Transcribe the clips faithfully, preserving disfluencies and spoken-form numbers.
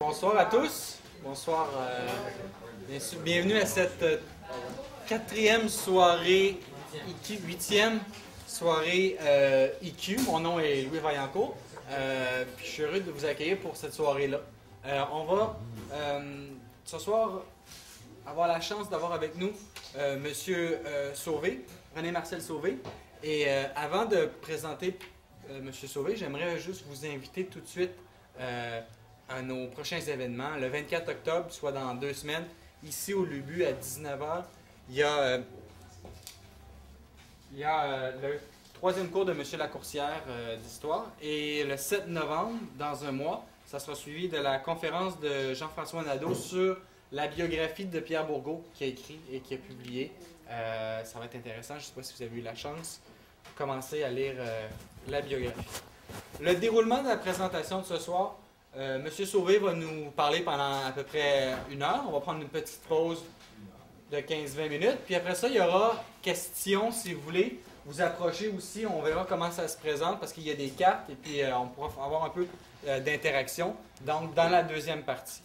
Bonsoir à tous. Bonsoir. Euh, bien sûr, bienvenue à cette euh, quatrième soirée I Q, huitième soirée euh, I Q. Mon nom est Louis Vaillancourt. Euh, puis je suis heureux de vous accueillir pour cette soirée-là. Euh, on va euh, ce soir avoir la chance d'avoir avec nous euh, Monsieur euh, Sauvé, René-Marcel Sauvé. Et euh, avant de présenter euh, Monsieur Sauvé, j'aimerais juste vous inviter tout de suite euh, à nos prochains événements. Le vingt-quatre octobre, soit dans deux semaines, ici au Lubu à dix-neuf heures, il y a, euh, il y a euh, le troisième cours de M. Lacourcière euh, d'histoire. Et le sept novembre, dans un mois, ça sera suivi de la conférence de Jean-François Nadeau sur la biographie de Pierre Bourgault, qui a écrit et qui a publié. Euh, ça va être intéressant. Je ne sais pas si vous avez eu la chance de commencer à lire euh, la biographie. Le déroulement de la présentation de ce soir, euh, M. Sauvé va nous parler pendant à peu près une heure. On va prendre une petite pause de quinze à vingt minutes. Puis après ça, il y aura questions, si vous voulez. Vous approchez aussi, on verra comment ça se présente parce qu'il y a des cartes et puis euh, on pourra avoir un peu euh, d'interaction. Donc, dans la deuxième partie.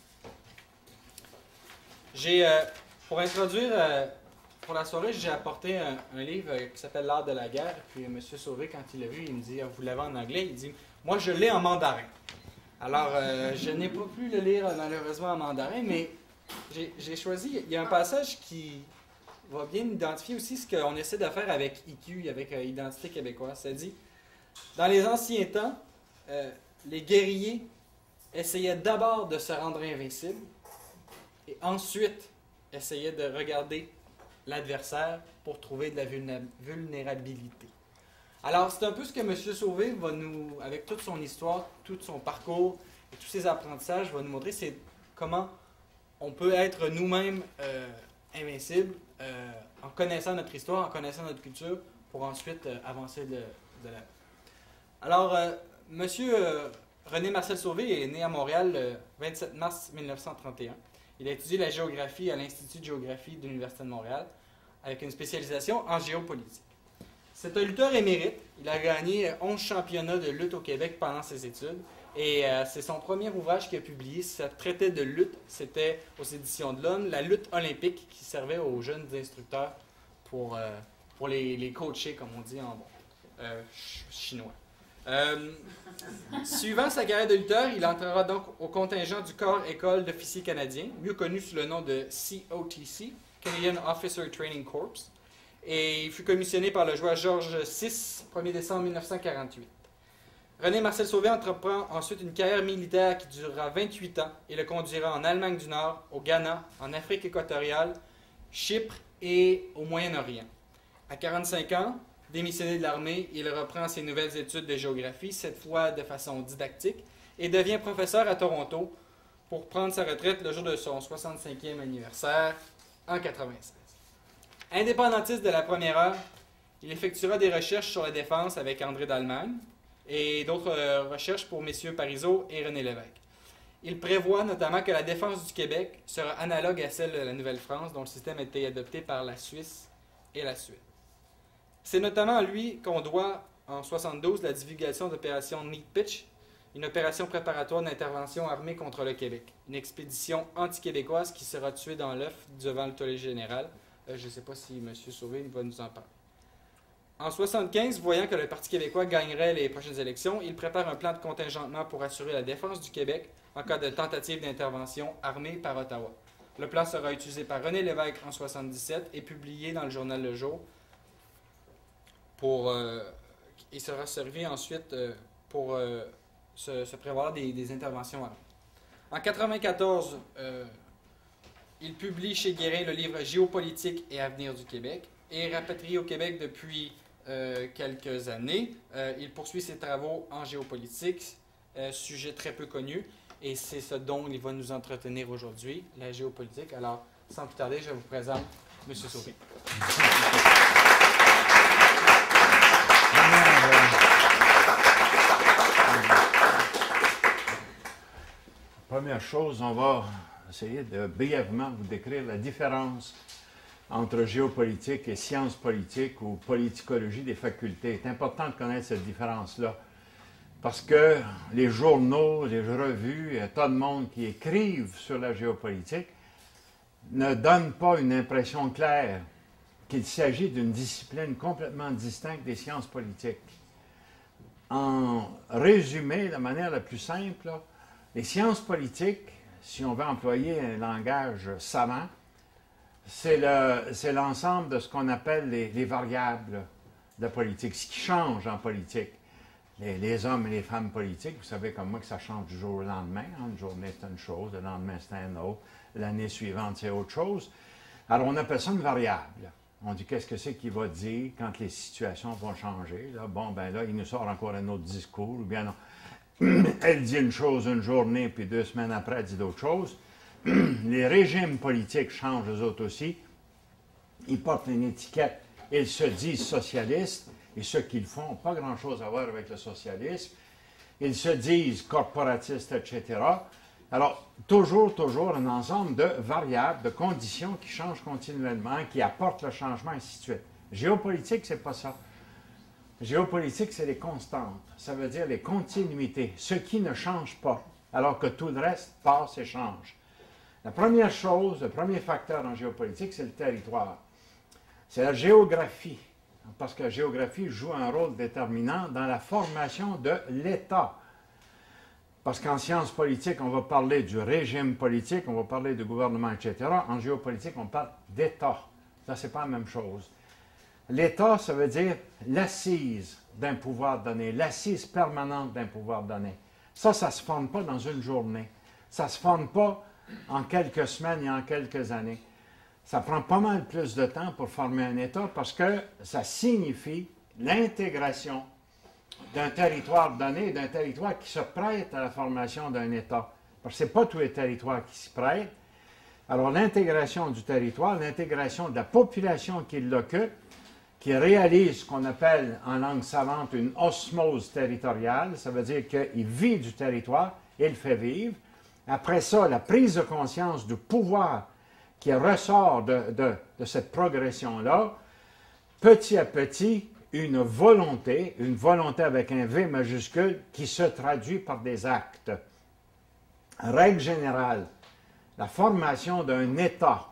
J'ai, euh, pour introduire, euh, pour la soirée, j'ai apporté un, un livre euh, qui s'appelle L'art de la guerre. Puis M. Sauvé, quand il l'a vu, il me dit, vous l'avez en anglais, il dit, moi je l'ai en mandarin. Alors, euh, je n'ai pas pu le lire malheureusement en mandarin, mais j'ai, j'ai choisi, il y a un passage qui va bien identifier aussi ce qu'on essaie de faire avec I Q, avec euh, Identité québécoise. Ça dit, dans les anciens temps, euh, les guerriers essayaient d'abord de se rendre invincibles et ensuite essayaient de regarder l'adversaire pour trouver de la vulnérabilité. Alors, c'est un peu ce que M. Sauvé va nous, avec toute son histoire, tout son parcours et tous ses apprentissages, va nous montrer, c'est comment on peut être nous-mêmes euh, invincibles euh, en connaissant notre histoire, en connaissant notre culture, pour ensuite euh, avancer de, de là. Alors, euh, M. Euh, René-Marcel Sauvé est né à Montréal le vingt-sept mars mille neuf cent trente et un. Il a étudié la géographie à l'Institut de géographie de l'Université de Montréal, avec une spécialisation en géopolitique. C'est un lutteur émérite. Il a gagné onze championnats de lutte au Québec pendant ses études. Et euh, c'est son premier ouvrage qu'il a publié. Ça traitait de lutte. C'était aux Éditions de l'Homme, la lutte olympique qui servait aux jeunes instructeurs pour, euh, pour les, les coacher, comme on dit en bon euh, chinois. Euh, suivant sa carrière de lutteur, il entrera donc au contingent du Corps École d'officiers canadiens, mieux connu sous le nom de C O T C, Canadian Officer Training Corps. Et il fut commissionné par le joueur Georges six, premier décembre mille neuf cent quarante-huit. René-Marcel Sauvé entreprend ensuite une carrière militaire qui durera vingt-huit ans et le conduira en Allemagne du Nord, au Ghana, en Afrique équatoriale, Chypre et au Moyen-Orient. À quarante-cinq ans, démissionné de l'armée, il reprend ses nouvelles études de géographie, cette fois de façon didactique, et devient professeur à Toronto pour prendre sa retraite le jour de son soixante-cinquième anniversaire en quatre-vingt-seize. Indépendantiste de la première heure, il effectuera des recherches sur la défense avec André d'Allemagne et d'autres euh, recherches pour messieurs Parizeau et René Lévesque. Il prévoit notamment que la défense du Québec sera analogue à celle de la Nouvelle-France, dont le système a été adopté par la Suisse et la Suède. C'est notamment à lui qu'on doit, en soixante-douze, la divulgation d'opération Neat Pitch, une opération préparatoire d'intervention armée contre le Québec, une expédition anti-québécoise qui sera tuée dans l'œuf devant le tollé général. Euh, je ne sais pas si M. Sauvé va nous en parler. En soixante-quinze, voyant que le Parti québécois gagnerait les prochaines élections, il prépare un plan de contingentement pour assurer la défense du Québec en cas de tentative d'intervention armée par Ottawa. Le plan sera utilisé par René Lévesque en soixante-dix-sept et publié dans le journal Le Jour. Pour, euh, il sera servi ensuite euh, pour euh, se, se prévoir des, des interventions armées. En quatre-vingt-quatorze, euh, il publie chez Guérin le livre Géopolitique et avenir du Québec et rapatrié au Québec depuis euh, quelques années. Euh, il poursuit ses travaux en géopolitique, euh, sujet très peu connu, et c'est ce dont il va nous entretenir aujourd'hui, la géopolitique. Alors, sans plus tarder, je vous présente M. Sauvé. Première chose, on va essayer de brièvement vous décrire la différence entre géopolitique et sciences politiques ou politicologie des facultés. C'est important de connaître cette différence-là. parce que les journaux, les revues, un tas de monde qui écrivent sur la géopolitique ne donnent pas une impression claire qu'il s'agit d'une discipline complètement distincte des sciences politiques. En résumé, de manière la plus simple, là, les sciences politiques, si on veut employer un langage savant, c'est le, c'est l'ensemble de ce qu'on appelle les, les variables de la politique, ce qui change en politique. Les, les hommes et les femmes politiques, vous savez comme moi que ça change du jour au lendemain. Hein? Une journée, c'est une chose, le lendemain, c'est un autre, l'année suivante, c'est autre chose. Alors, on appelle ça une variable. On dit qu'est-ce que c'est qu'il va dire quand les situations vont changer. Là, bon, ben là, il nous sort encore un autre discours, ou bien non. Elle dit une chose une journée, puis deux semaines après, elle dit d'autres choses. Les régimes politiques changent eux autres aussi. Ils portent une étiquette, ils se disent socialistes, et ceux qu'ils font n'ont pas grand-chose à voir avec le socialisme. Ils se disent corporatistes, et cetera. Alors, toujours, toujours un ensemble de variables, de conditions qui changent continuellement, qui apportent le changement, ainsi de suite. Géopolitique, c'est pas ça. Géopolitique, c'est les constantes. Ça veut dire les continuités, ce qui ne change pas, alors que tout le reste passe et change. La première chose, le premier facteur en géopolitique, c'est le territoire. C'est la géographie, parce que la géographie joue un rôle déterminant dans la formation de l'État. Parce qu'en sciences politiques, on va parler du régime politique, on va parler du gouvernement, et cetera. En géopolitique, on parle d'État. Ça, c'est pas la même chose. L'État, ça veut dire l'assise d'un pouvoir donné, l'assise permanente d'un pouvoir donné. Ça, ça ne se forme pas dans une journée. Ça ne se forme pas en quelques semaines et en quelques années. Ça prend pas mal plus de temps pour former un État parce que ça signifie l'intégration d'un territoire donné, d'un territoire qui se prête à la formation d'un État. Parce que ce n'est pas tous les territoires qui s'y prêtent. Alors, l'intégration du territoire, l'intégration de la population qui l'occupe, qui réalise ce qu'on appelle en langue savante une osmose territoriale, ça veut dire qu'il vit du territoire et le fait vivre. Après ça, la prise de conscience du pouvoir qui ressort de, de, de cette progression-là, petit à petit, une volonté, une volonté avec un V majuscule qui se traduit par des actes. Règle générale, la formation d'un État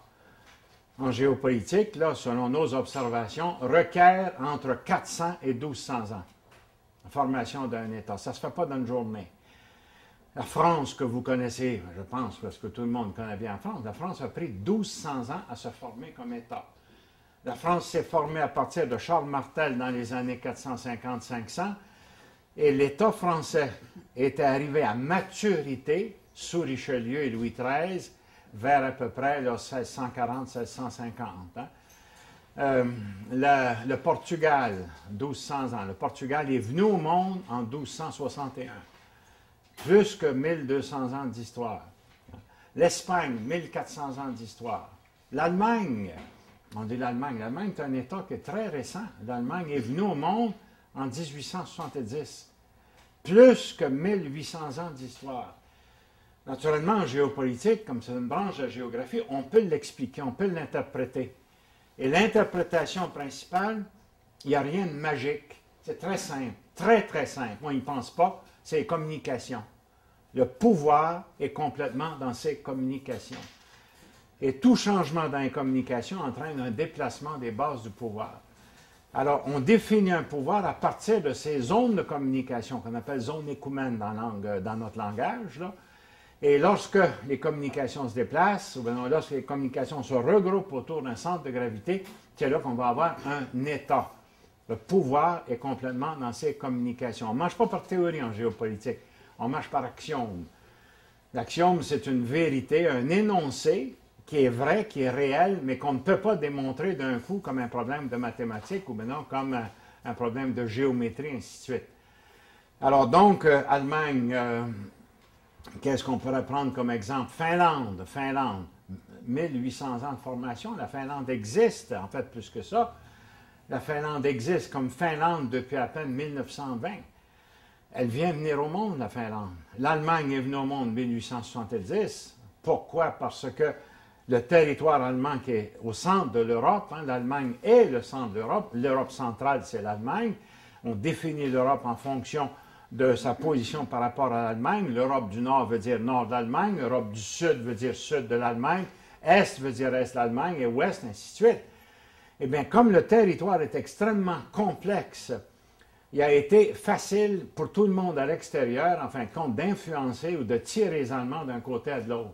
en géopolitique, là, selon nos observations, requiert entre quatre cents et mille deux cents ans. La formation d'un État. Ça ne se fait pas dans une journée. La France que vous connaissez, je pense, parce que tout le monde connaît bien la France, la France a pris mille deux cents ans à se former comme État. La France s'est formée à partir de Charles Martel dans les années quatre cent cinquante à cinq cents, et l'État français était arrivé à maturité sous Richelieu et Louis treize vers à peu près là, seize cent quarante à seize cent cinquante. Hein. Euh, la, le Portugal, mille deux cents ans. Le Portugal est venu au monde en mille deux cent soixante et un. Plus que mille deux cents ans d'histoire. L'Espagne, mille quatre cents ans d'histoire. L'Allemagne, on dit l'Allemagne. L'Allemagne est un État qui est très récent. L'Allemagne est venue au monde en dix-huit cent soixante-dix. Plus que mille huit cents ans d'histoire. Naturellement, en géopolitique, comme c'est une branche de la géographie, on peut l'expliquer, on peut l'interpréter. Et l'interprétation principale, il n'y a rien de magique. C'est très simple, très, très simple. Moi, ils ne pensent pas, c'est les communications. Le pouvoir est complètement dans ces communications. Et tout changement dans les communications entraîne un déplacement des bases du pouvoir. Alors, on définit un pouvoir à partir de ces zones de communication qu'on appelle zones écoumènes dans, langue, dans notre langage, là. Et lorsque les communications se déplacent, ou bien lorsque les communications se regroupent autour d'un centre de gravité, c'est là qu'on va avoir un État. Le pouvoir est complètement dans ces communications. On ne marche pas par théorie en géopolitique, on marche par axiome. L'axiome, c'est une vérité, un énoncé qui est vrai, qui est réel, mais qu'on ne peut pas démontrer d'un coup comme un problème de mathématiques ou bien non comme un, un problème de géométrie, ainsi de suite. Alors donc, euh, Allemagne... Euh, Qu'est-ce qu'on pourrait prendre comme exemple? Finlande, Finlande, mille huit cents ans de formation. La Finlande existe, en fait, plus que ça. La Finlande existe comme Finlande depuis à peine mille neuf cent vingt. Elle vient venir au monde, la Finlande. L'Allemagne est venue au monde en mille huit cent soixante-dix. Pourquoi? Parce que le territoire allemand qui est au centre de l'Europe, hein, l'Allemagne est le centre de l'Europe. L'Europe centrale, c'est l'Allemagne. On définit l'Europe en fonction de sa position par rapport à l'Allemagne. L'Europe du Nord veut dire Nord de l'Allemagne, l'Europe du Sud veut dire Sud de l'Allemagne, Est veut dire Est de l'Allemagne et Ouest, ainsi de suite. Eh bien, comme le territoire est extrêmement complexe, il a été facile pour tout le monde à l'extérieur, en fin de compte, d'influencer ou de tirer les Allemands d'un côté à de l'autre.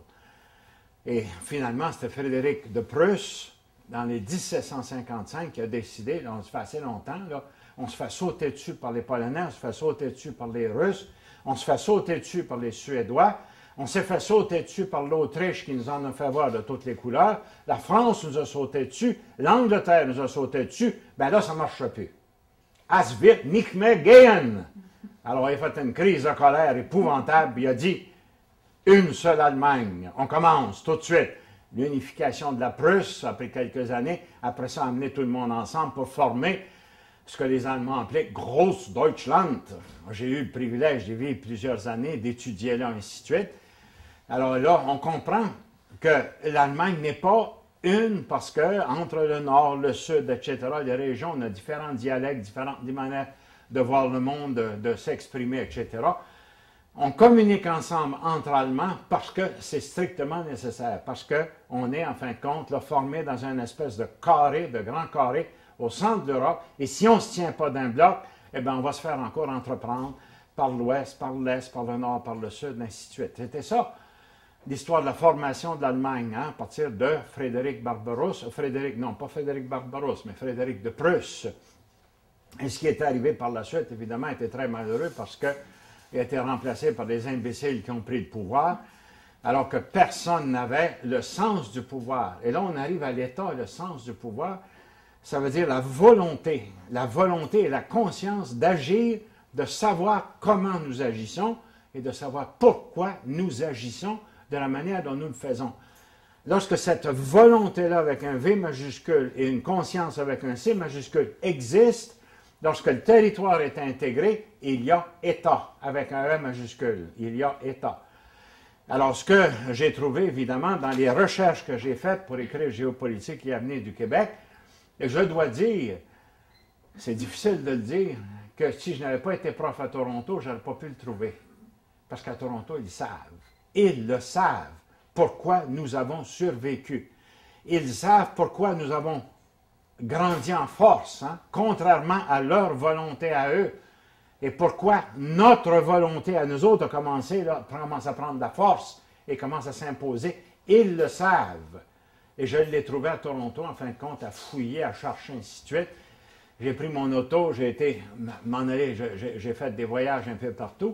Et finalement, c'était Frédéric de Prusse, dans les mille sept cent cinquante-cinq, qui a décidé, là, on se fait assez longtemps, là, on se fait sauter dessus par les Polonais, on se fait sauter dessus par les Russes, on se fait sauter dessus par les Suédois, on s'est fait sauter dessus par l'Autriche qui nous en a fait voir de toutes les couleurs, la France nous a sauté dessus, l'Angleterre nous a sauté dessus, bien là, ça ne marche plus. As wird nicht mehr gehen. Alors, il a fait une crise de colère épouvantable, puis il a dit, une seule Allemagne, on commence tout de suite. L'unification de la Prusse, après quelques années, après ça, amener tout le monde ensemble pour former ce que les Allemands appelaient Großdeutschland. J'ai eu le privilège d'y vivre plusieurs années, d'étudier là, ainsi de suite. Alors là, on comprend que l'Allemagne n'est pas une parce que entre le Nord, le Sud, et cetera, les régions, on a différents dialectes, différentes manières de voir le monde, de, de s'exprimer, et cetera. On communique ensemble entre Allemands parce que c'est strictement nécessaire, parce qu'on est, en fin de compte, là, formé dans une espèce de carré, de grand carré, au centre de l'Europe, et si on ne se tient pas d'un bloc, eh bien, on va se faire encore entreprendre par l'Ouest, par l'Est, par le Nord, par le Sud, ainsi de suite. C'était ça, l'histoire de la formation de l'Allemagne, hein, à partir de Frédéric Barbarousse, Frédéric, non, pas Frédéric Barbarousse, mais Frédéric de Prusse. Et ce qui est arrivé par la suite, évidemment, était très malheureux parce que il a été remplacé par des imbéciles qui ont pris le pouvoir, alors que personne n'avait le sens du pouvoir. Et là, on arrive à l'état, le sens du pouvoir, ça veut dire la volonté, la volonté et la conscience d'agir, de savoir comment nous agissons et de savoir pourquoi nous agissons de la manière dont nous le faisons. Lorsque cette volonté-là avec un V majuscule et une conscience avec un C majuscule existe, lorsque le territoire est intégré, il y a État, avec un E majuscule. Il y a État. Alors, ce que j'ai trouvé, évidemment, dans les recherches que j'ai faites pour écrire Géopolitique et avenir du Québec, et je dois dire, c'est difficile de le dire, que si je n'avais pas été prof à Toronto, je n'aurais pas pu le trouver. Parce qu'à Toronto, ils savent. Ils le savent pourquoi nous avons survécu. Ils savent pourquoi nous avons grandi en force, hein, contrairement à leur volonté à eux. Et pourquoi notre volonté à nous autres a commencé, là, commence à prendre de la force et commence à s'imposer. Ils le savent. Et je l'ai trouvé à Toronto, en fin de compte, à fouiller, à chercher, ainsi de suite. J'ai pris mon auto, j'ai été m'en aller, j'ai fait des voyages un peu partout.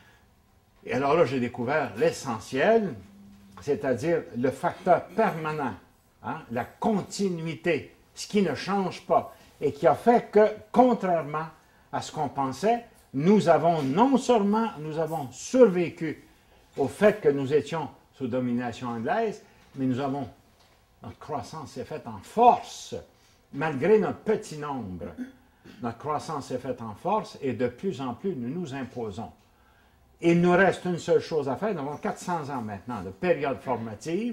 Et alors là, j'ai découvert l'essentiel, c'est-à-dire le facteur permanent, hein, la continuité, ce qui ne change pas, et qui a fait que, contrairement à ce qu'on pensait, nous avons non seulement nous avons survécu au fait que nous étions sous domination anglaise, mais nous avons, notre croissance s'est faite en force, malgré notre petit nombre. Notre croissance s'est faite en force et de plus en plus nous nous imposons. Il nous reste une seule chose à faire, nous avons quatre cents ans maintenant de période formative.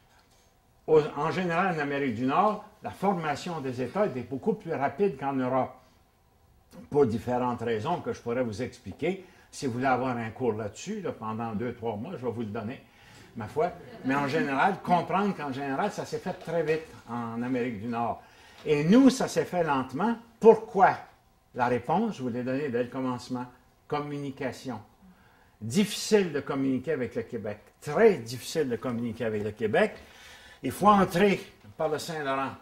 En général, en Amérique du Nord, la formation des États est beaucoup plus rapide qu'en Europe. Pour différentes raisons que je pourrais vous expliquer. Si vous voulez avoir un cours là-dessus, là, pendant deux, trois mois, je vais vous le donner, ma foi. Mais en général, comprendre qu'en général, ça s'est fait très vite en Amérique du Nord. Et nous, ça s'est fait lentement. Pourquoi? La réponse, je vous l'ai donnée dès le commencement. Communication. Difficile de communiquer avec le Québec. Très difficile de communiquer avec le Québec. Il faut entrer par le Saint-Laurent.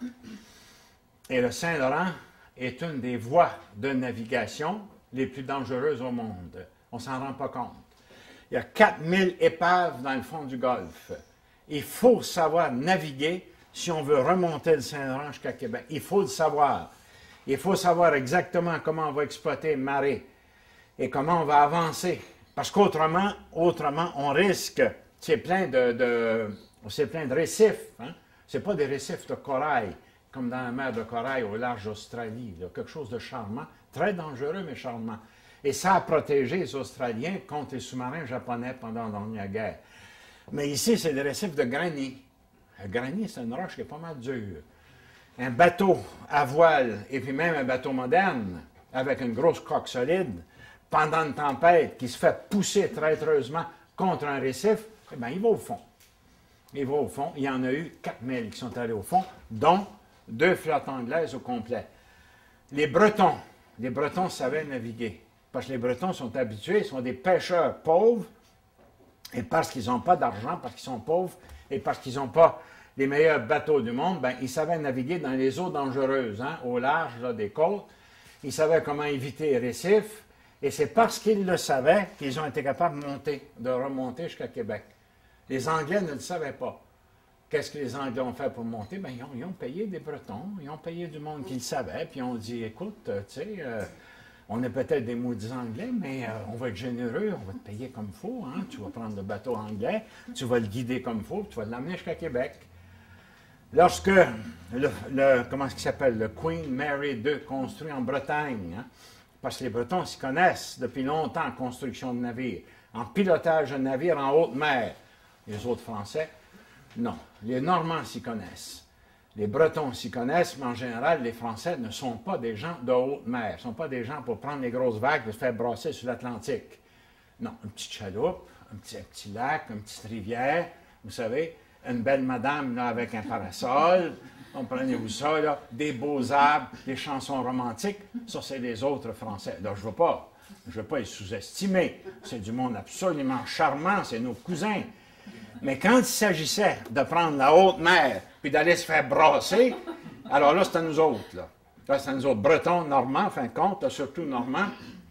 Et le Saint-Laurent est une des voies de navigation les plus dangereuses au monde. On ne s'en rend pas compte. Il y a quatre mille épaves dans le fond du Golfe. Il faut savoir naviguer si on veut remonter le Saint-Laurent jusqu'à Québec. Il faut le savoir. Il faut savoir exactement comment on va exploiter une marée et comment on va avancer. Parce qu'autrement, autrement, on risque, c'est plein de, de, c'est plein de récifs. Hein? Ce n'est pas des récifs de corail, comme dans la mer de Corail au large d'Australie. Quelque chose de charmant, très dangereux, mais charmant. Et ça a protégé les Australiens contre les sous-marins japonais pendant la dernière guerre. Mais ici, c'est des récifs de granit. Le granit, c'est une roche qui est pas mal dure. Un bateau à voile, et puis même un bateau moderne, avec une grosse coque solide, pendant une tempête, qui se fait pousser traîtreusement contre un récif, eh bien, il va au fond. Il va au fond. Il y en a eu quatre mille qui sont allés au fond, dont deux flottes anglaises au complet. Les Bretons, les Bretons savaient naviguer, parce que les Bretons sont habitués, ils sont des pêcheurs pauvres, et parce qu'ils n'ont pas d'argent, parce qu'ils sont pauvres, et parce qu'ils n'ont pas les meilleurs bateaux du monde, ben, ils savaient naviguer dans les eaux dangereuses, hein, au large là, des côtes. Ils savaient comment éviter les récifs, et c'est parce qu'ils le savaient qu'ils ont été capables de monter, de remonter jusqu'à Québec. Les Anglais ne le savaient pas. Qu'est-ce que les Anglais ont fait pour monter? Bien, ils ont, ils ont payé des Bretons, ils ont payé du monde qui le savait, puis ils ont dit, écoute, euh, tu sais, euh, on est peut-être des maudits Anglais, mais euh, on va être généreux, on va te payer comme il faut, hein? Tu vas prendre le bateau anglais, tu vas le guider comme il faut, tu vas l'amener jusqu'à Québec. Lorsque, le, le comment est-ce qu'il s'appelle, le Queen Mary deux construit en Bretagne, hein? Parce que les Bretons s'y connaissent depuis longtemps en construction de navires, en pilotage de navires en haute mer. Les autres Français, non. Les Normands s'y connaissent. Les Bretons s'y connaissent, mais en général, les Français ne sont pas des gens de haute mer. Ils ne sont pas des gens pour prendre les grosses vagues et se faire brasser sur l'Atlantique. Non, une petite chaloupe, un petit, un petit lac, une petite rivière, vous savez, une belle madame là, avec un parasol, comprenez-vous ça, là, des beaux arbres, des chansons romantiques, ça c'est les autres Français. Là, je ne veux pas, je veux pas les sous-estimer. C'est du monde absolument charmant, c'est nos cousins. Mais quand il s'agissait de prendre la haute mer puis d'aller se faire brasser, alors là, c'était nous autres. Là, là c'était nous autres, Bretons, Normands, en fin de compte, surtout Normands,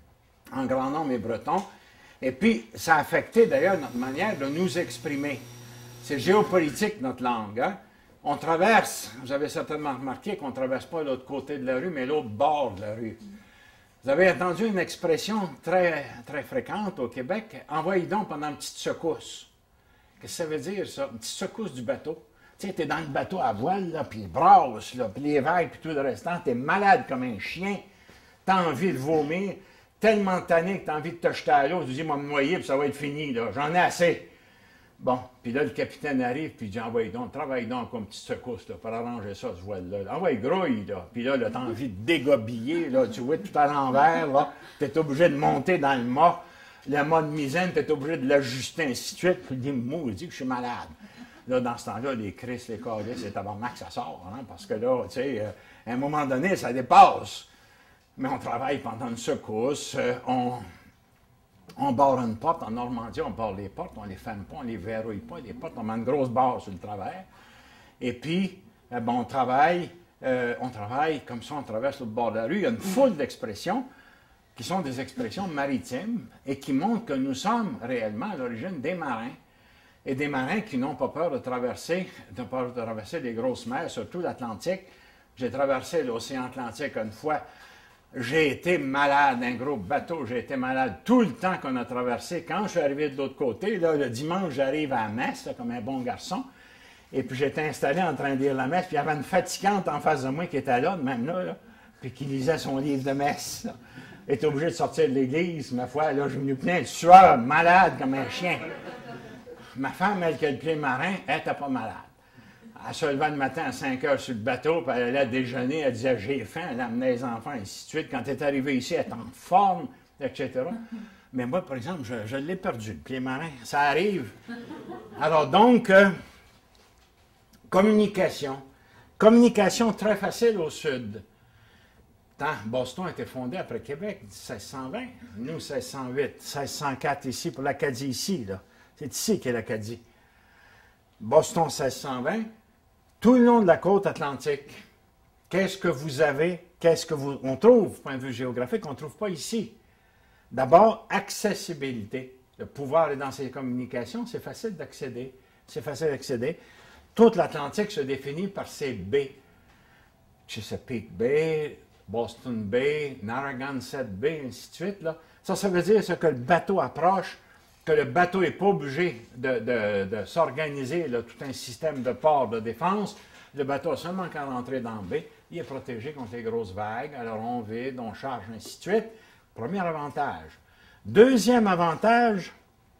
en grand nombre et Bretons. Et puis, ça a affecté d'ailleurs notre manière de nous exprimer. C'est géopolitique, notre langue. Hein? On traverse, vous avez certainement remarqué qu'on ne traverse pas l'autre côté de la rue, mais l'autre bord de la rue. Vous avez entendu une expression très, très fréquente au Québec, « envoyez donc pendant une petite secousse ». Qu'est-ce que ça veut dire, ça? Une petite secousse du bateau. Tu sais, t'es dans le bateau à voile, là, puis il brasse, là, puis les vagues, puis tout le restant, t'es malade comme un chien, t'as envie de vomir, tellement tanné que t'as envie de te jeter à l'eau, tu te dis, moi, me noyer, puis ça va être fini, là, j'en ai assez. Bon, puis là, le capitaine arrive, puis il dit, envoyez donc, travaille donc comme petite secousse, là, pour arranger ça, ce voile-là. Envoyez grouille, là. Puis là, là t'as envie de dégobiller, là, tu vois, tout à l'envers, là, t'es obligé de monter dans le mât. Le mât de misaine, tu es obligé de l'ajuster, ainsi de suite. Puis il dit, moi, il dit que je suis malade. Là, dans ce temps-là, les Chris, les Calices, c'est tabarnak, ça sort, hein, parce que là, tu sais, euh, à un moment donné, ça dépasse. Mais on travaille pendant une secousse, euh, on, on barre une porte. En Normandie, on barre les portes, on les ferme pas, on les verrouille pas, les portes, on met une grosse barre sur le travers. Et puis, euh, ben, on travaille, euh, on travaille comme ça, on traverse le bord de la rue. Il y a une foule d'expressions qui sont des expressions maritimes et qui montrent que nous sommes réellement à l'origine des marins. Et des marins qui n'ont pas peur de traverser, de peur de traverser des grosses mers, surtout l'Atlantique. J'ai traversé l'océan Atlantique une fois. J'ai été malade d'un gros bateau. J'ai été malade tout le temps qu'on a traversé. Quand je suis arrivé de l'autre côté, là, le dimanche, j'arrive à la messe, là, comme un bon garçon. Et puis j'étais installé en train de lire la messe. Puis il y avait une fatigante en face de moi qui était là, même là, là puis qui lisait son livre de messe. Là. Était obligé de sortir de l'église, ma foi. Là, je suis venu plein de sueur, malade comme un chien. Ma femme, elle, qui a le pied marin, elle n'était pas malade. Elle se levait le matin à cinq heures sur le bateau, puis elle allait déjeuner, elle disait « j'ai faim », elle amenait les enfants, et ainsi de suite. Quand elle est arrivée ici, elle était en forme, et cetera. Mais moi, par exemple, je, je l'ai perdu, le pied marin. Ça arrive. Alors donc, euh, communication. Communication très facile au sud. Tant, Boston a été fondé après Québec, seize cent vingt. Nous, seize cent huit, seize cent quatre ici, pour l'Acadie ici, là. C'est ici qu'est l'Acadie. Boston, seize cent vingt. Tout le long de la côte atlantique, qu'est-ce que vous avez, qu'est-ce que vous, on trouve, point de vue géographique, on ne trouve pas ici. D'abord, accessibilité. Le pouvoir est dans ces communications, c'est facile d'accéder. C'est facile d'accéder. Toute l'Atlantique se définit par ces baies. Chesapeake Bay, Boston Bay, Narragansett Bay, ainsi de suite. Là. Ça, ça veut dire que le bateau approche, que le bateau n'est pas obligé de, de, de s'organiser, tout un système de port de défense. Le bateau a seulement qu'à rentrer dans la baie. Il est protégé contre les grosses vagues. Alors on vide, on charge, ainsi de suite. Premier avantage. Deuxième avantage,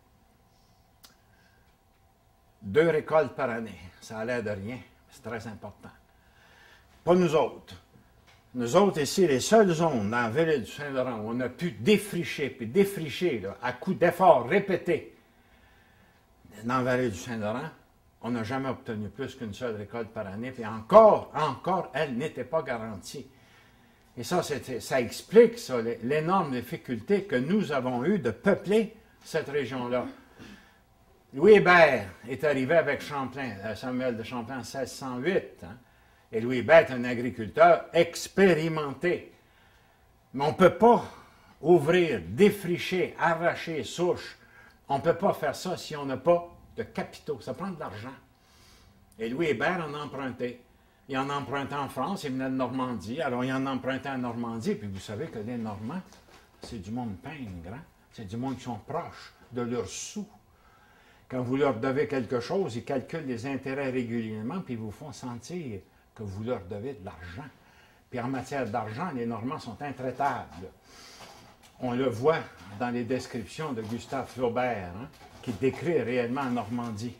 deux récoltes par année. Ça a l'air de rien. C'est très important. Pas nous autres. Nous autres, ici, les seules zones dans la vallée du Saint-Laurent où on a pu défricher, puis défricher, là, à coups d'efforts répétés, dans la vallée du Saint-Laurent, on n'a jamais obtenu plus qu'une seule récolte par année, puis encore, encore, elle n'était pas garantie. Et ça, ça explique ça, l'énorme difficulté que nous avons eue de peupler cette région-là. Louis Hébert est arrivé avec Champlain, Samuel de Champlain en seize cent huit, hein? Et Louis Hébert est un agriculteur expérimenté. Mais on ne peut pas ouvrir, défricher, arracher, souche. On ne peut pas faire ça si on n'a pas de capitaux. Ça prend de l'argent. Et Louis Hébert en a emprunté. Il en a emprunté en France, il venait de Normandie. Alors, il en a emprunté en Normandie. Puis vous savez que les Normands, c'est du monde pingre. Hein? C'est du monde qui sont proches de leurs sous. Quand vous leur devez quelque chose, ils calculent les intérêts régulièrement, puis ils vous font sentir que vous leur devez de l'argent. Puis en matière d'argent, les Normands sont intraitables. On le voit dans les descriptions de Gustave Flaubert, hein, qui décrit réellement en Normandie.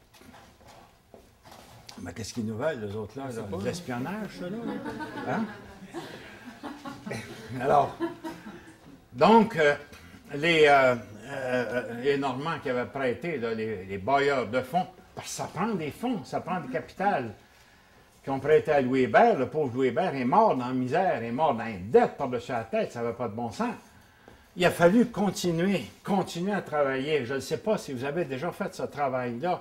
Mais qu'est-ce qu'ils nous veulent, les autres là? là? De l'espionnage, ça, là? Hein? Alors, donc, euh, les, euh, euh, les Normands qui avaient prêté, là, les, les bailleurs de fonds, parce que ça prend des fonds, ça prend des capitales, qui ont prêté à Louis Hébert. Le pauvre Louis Hébert est mort dans la misère, est mort dans une dette par-dessus la tête, ça n'avait pas de bon sens. Il a fallu continuer, continuer à travailler. Je ne sais pas si vous avez déjà fait ce travail-là.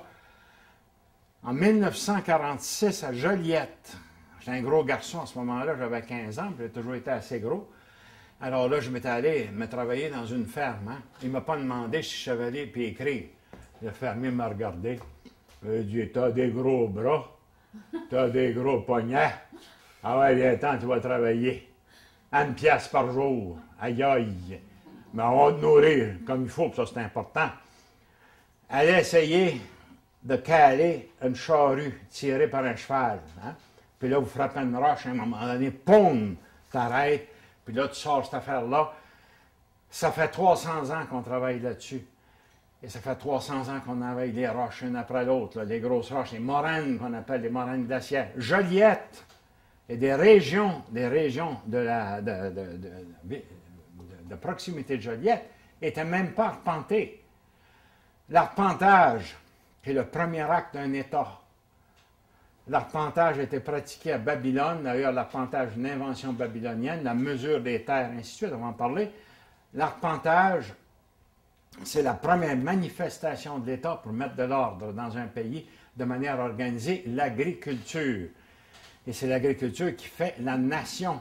En mille neuf cent quarante-six, à Joliette, j'étais un gros garçon à ce moment-là, j'avais quinze ans, puis j'ai toujours été assez gros. Alors là, je m'étais allé me travailler dans une ferme. Hein. Il ne m'a pas demandé si je savais lire puis écrire. Le fermier m'a regardé. Il a dit, « T'as des gros bras. T'as des gros poignets. Ah ouais, viens-t'en, tu vas travailler. Une pièce par jour. Aïe aïe. Mais on va te nourrir comme il faut, puis ça c'est important. » Allez essayer de caler une charrue tirée par un cheval. Hein? Puis là, vous frappez une roche, à un moment donné, poum, t'arrêtes, puis là, tu sors cette affaire-là. Ça fait trois cents ans qu'on travaille là-dessus. Et ça fait trois cents ans qu'on travaille les roches une après l'autre, les grosses roches, les moraines qu'on appelle les moraines glaciaires. Joliette et des régions, des régions de, la, de, de, de, de, de proximité de Joliette n'étaient même pas arpentées. L'arpentage est le premier acte d'un État. L'arpentage a été pratiqué à Babylone. D'ailleurs, l'arpentage est une invention babylonienne, la mesure des terres, ainsi de suite, on va en parler. L'arpentage, c'est la première manifestation de l'État pour mettre de l'ordre dans un pays de manière organisée, l'agriculture. Et c'est l'agriculture qui fait la nation.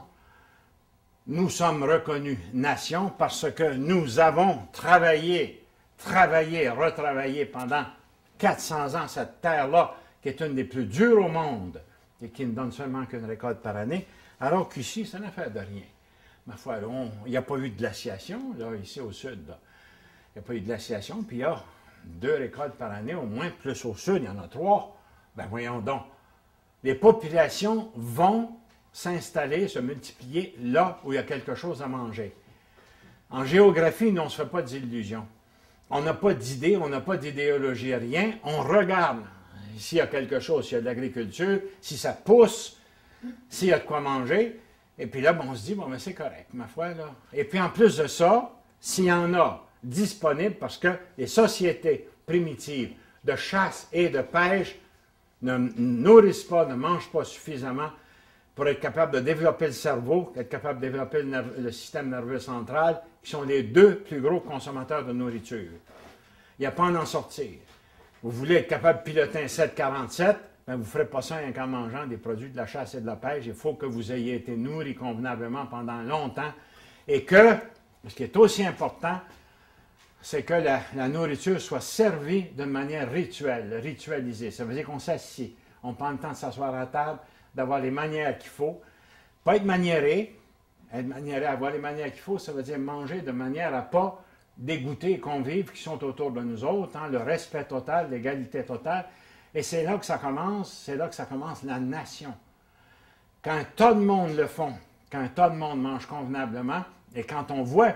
Nous sommes reconnus nation parce que nous avons travaillé, travaillé, retravaillé pendant quatre cents ans cette terre-là, qui est une des plus dures au monde et qui ne donne seulement qu'une récolte par année, alors qu'ici, c'est une affaire de rien. Ma foi, il n'y a pas eu de glaciation, là, ici au sud. Là. Il n'y a pas eu de glaciation, puis il y a deux récoltes par année, au moins, plus au sud, il y en a trois. Ben voyons donc. Les populations vont s'installer, se multiplier là où il y a quelque chose à manger. En géographie, nous, on ne se fait pas d'illusions. On n'a pas d'idées, on n'a pas d'idéologie, rien. On regarde s'il y a quelque chose, s'il y a de l'agriculture, si ça pousse, s'il y a de quoi manger. Et puis là, ben, on se dit, bon, mais c'est correct, ma foi, là. Et puis en plus de ça, s'il y en a disponible, parce que les sociétés primitives de chasse et de pêche ne nourrissent pas, ne mangent pas suffisamment pour être capable de développer le cerveau, être capable de développer le, le système nerveux central, qui sont les deux plus gros consommateurs de nourriture. Il n'y a pas à en sortir. Vous voulez être capable de piloter un sept quarante-sept, ben vous ne ferez pas ça rien qu'en mangeant des produits de la chasse et de la pêche. Il faut que vous ayez été nourri convenablement pendant longtemps et que, ce qui est aussi important, c'est que la, la nourriture soit servie d'une manière rituelle, ritualisée. Ça veut dire qu'on s'assied, on prend le temps de s'asseoir à table, d'avoir les manières qu'il faut. Pas être maniéré, être maniéré, avoir les manières qu'il faut, ça veut dire manger de manière à ne pas dégoûter les convives qui sont autour de nous autres, hein, le respect total, l'égalité totale. Et c'est là que ça commence, c'est là que ça commence la nation. Quand un tas de monde le font, quand un tas de monde mange convenablement, et quand on voit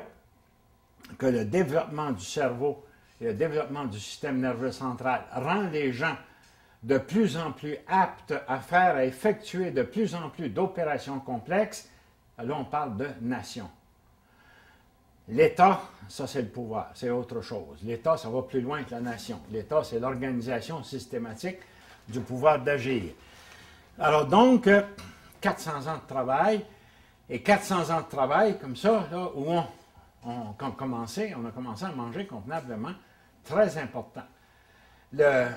que le développement du cerveau et le développement du système nerveux central rend les gens de plus en plus aptes à faire, à effectuer de plus en plus d'opérations complexes, Là, on parle de nation. L'État, ça c'est le pouvoir, c'est autre chose. L'État, ça va plus loin que la nation. L'État, c'est l'organisation systématique du pouvoir d'agir. Alors donc, quatre cents ans de travail, et quatre cents ans de travail comme ça, là, où on, on, on, commencé, on a commencé à manger convenablement, très important. Le,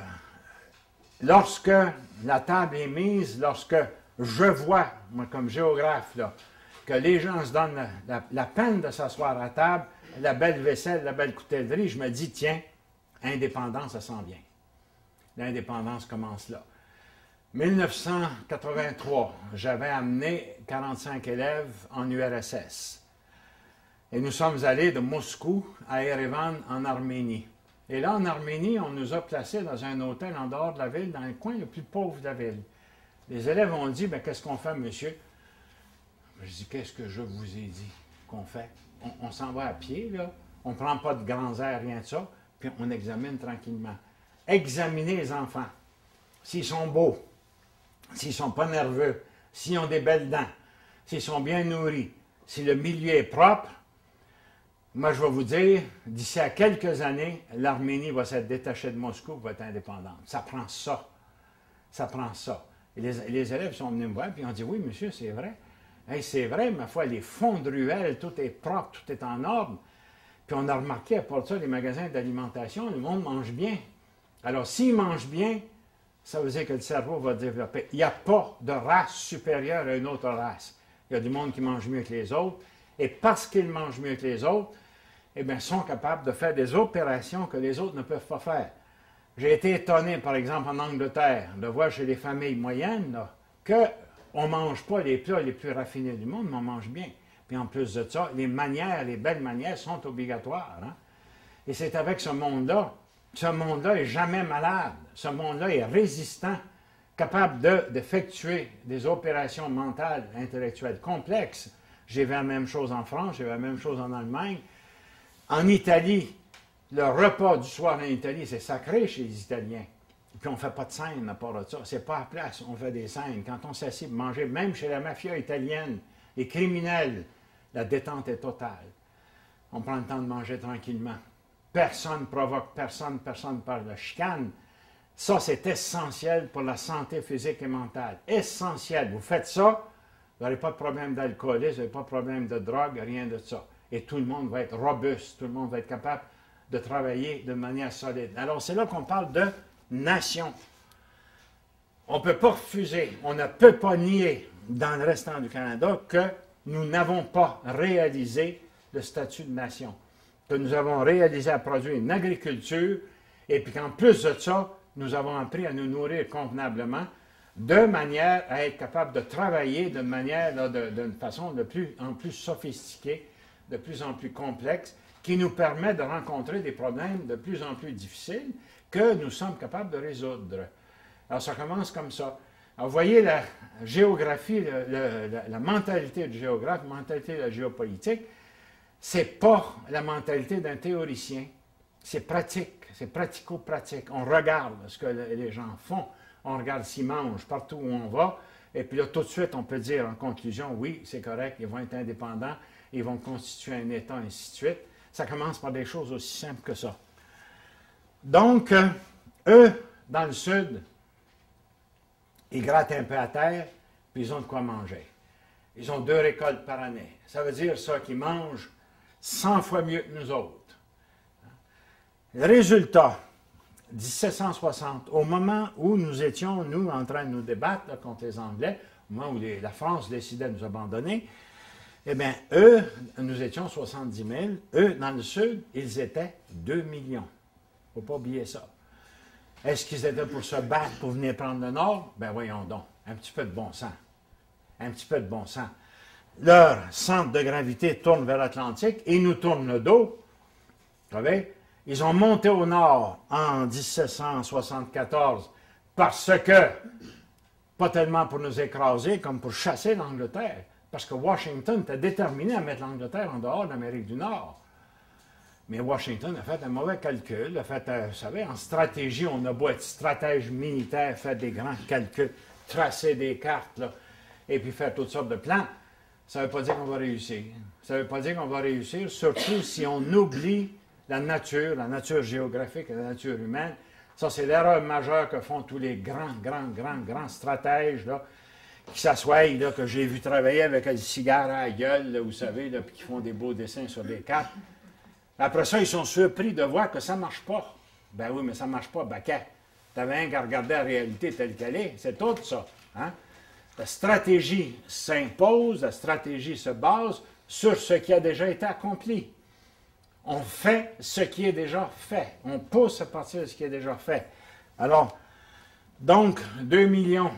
lorsque la table est mise, lorsque je vois, moi comme géographe, là, que les gens se donnent la, la, la peine de s'asseoir à table, la belle vaisselle, la belle coutellerie, je me dis, tiens, indépendance, ça sent bien. L'indépendance commence là. mille neuf cent quatre-vingt-trois, j'avais amené quarante-cinq élèves en U R S S. Et nous sommes allés de Moscou à Erevan, en Arménie. Et là, en Arménie, on nous a placés dans un hôtel en dehors de la ville, dans le coin le plus pauvre de la ville. Les élèves ont dit, ben, qu'est-ce qu'on fait, monsieur? Je dis, qu'est-ce que je vous ai dit qu'on fait? On, on s'en va à pied, là. On ne prend pas de grands airs, rien de ça, puis on examine tranquillement. Examinez les enfants. S'ils sont beaux, s'ils ne sont pas nerveux, s'ils ont des belles dents, s'ils sont bien nourris, si le milieu est propre, moi, je vais vous dire, d'ici à quelques années, l'Arménie va s'être détachée de Moscou, va être indépendante. Ça prend ça. Ça prend ça. Et les, les élèves sont venus me voir, puis ils ont dit, oui, monsieur, c'est vrai. Hey, c'est vrai, ma foi, les fonds de ruelles, tout est propre, tout est en ordre. Puis on a remarqué, à part ça, les magasins d'alimentation, le monde mange bien. Alors, s'il mange bien, ça veut dire que le cerveau va développer. Il n'y a pas de race supérieure à une autre race. Il y a du monde qui mange mieux que les autres. Et parce qu'ils mangent mieux que les autres, eh bien, sont capables de faire des opérations que les autres ne peuvent pas faire. J'ai été étonné, par exemple, en Angleterre, de voir chez les familles moyennes là, qu'on ne mange pas les plats les plus raffinés du monde, mais on mange bien. Puis en plus de ça, les manières, les belles manières sont obligatoires. Hein? Et c'est avec ce monde-là, ce monde-là n'est jamais malade. Ce monde-là est résistant, capable d'effectuer des opérations mentales, intellectuelles complexes. J'ai vu la même chose en France, j'ai vu la même chose en Allemagne. En Italie, le repas du soir en Italie, c'est sacré chez les Italiens. Et puis on ne fait pas de scène à part de ça. C'est pas à place, on fait des scènes. Quand on s'assied pour manger, même chez la mafia italienne, les criminels, la détente est totale. On prend le temps de manger tranquillement. Personne ne provoque personne, personne ne parle de chicane. Ça, c'est essentiel pour la santé physique et mentale. Essentiel. Vous faites ça, vous n'aurez pas de problème d'alcoolisme, vous n'aurez pas de problème de drogue, rien de ça. Et tout le monde va être robuste, tout le monde va être capable de travailler de manière solide. Alors, c'est là qu'on parle de nation. On ne peut pas refuser, on ne peut pas nier dans le restant du Canada que nous n'avons pas réalisé le statut de nation, que nous avons réalisé à produire une agriculture, et puis qu'en plus de ça, nous avons appris à nous nourrir convenablement, de manière à être capable de travailler de manière, d'une façon de plus en plus sophistiquée, de plus en plus complexe, qui nous permet de rencontrer des problèmes de plus en plus difficiles que nous sommes capables de résoudre. Alors, ça commence comme ça. Alors, vous voyez la géographie, le, le, la, la mentalité du géographe, la mentalité de la géopolitique, c'est pas la mentalité d'un théoricien. C'est pratique, c'est pratico-pratique. On regarde ce que les gens font, on regarde s'ils mangent partout où on va, et puis là, tout de suite, on peut dire en conclusion, oui, c'est correct, ils vont être indépendants, ils vont constituer un État, ainsi de suite. Ça commence par des choses aussi simples que ça. Donc, euh, eux, dans le Sud, ils grattent un peu à terre, puis ils ont de quoi manger. Ils ont deux récoltes par année. Ça veut dire ça qu'ils mangent cent fois mieux que nous autres. Le résultat, dix-sept cent soixante, au moment où nous étions, nous, en train de nous débattre là, contre les Anglais, au moment où les, la France décidait de nous abandonner, eh bien, eux, nous étions soixante-dix mille. Eux, dans le Sud, ils étaient deux millions. Il ne faut pas oublier ça. Est-ce qu'ils étaient pour se battre pour venir prendre le Nord? Ben voyons donc, un petit peu de bon sens. Un petit peu de bon sens. Leur centre de gravité tourne vers l'Atlantique et ils nous tournent le dos. Vous savez? Ils ont monté au Nord en dix-sept cent soixante-quatorze parce que, pas tellement pour nous écraser comme pour chasser l'Angleterre, parce que Washington était déterminé à mettre l'Angleterre en dehors de l'Amérique du Nord. Mais Washington a fait un mauvais calcul, a fait, euh, vous savez, en stratégie, on a beau être stratège militaire, faire des grands calculs, tracer des cartes, là, et puis faire toutes sortes de plans. ça ne veut pas dire qu'on va réussir. Ça ne veut pas dire qu'on va réussir, surtout si on oublie la nature, la nature géographique et la nature humaine. Ça, c'est l'erreur majeure que font tous les grands, grands, grands, grands stratèges, là, qui s'assoient, là, que j'ai vu travailler avec un cigare à la gueule, là, vous savez, là, puis qui font des beaux dessins sur des cartes. Après ça, ils sont surpris de voir que ça ne marche pas. Ben oui, mais ça ne marche pas. Ben, qu'à? Tu avais rien qu'à regarder la réalité telle qu'elle est. C'est tout ça. Hein? La stratégie s'impose, la stratégie se base sur ce qui a déjà été accompli. On fait ce qui est déjà fait. On pousse à partir de ce qui est déjà fait. Alors, donc, deux millions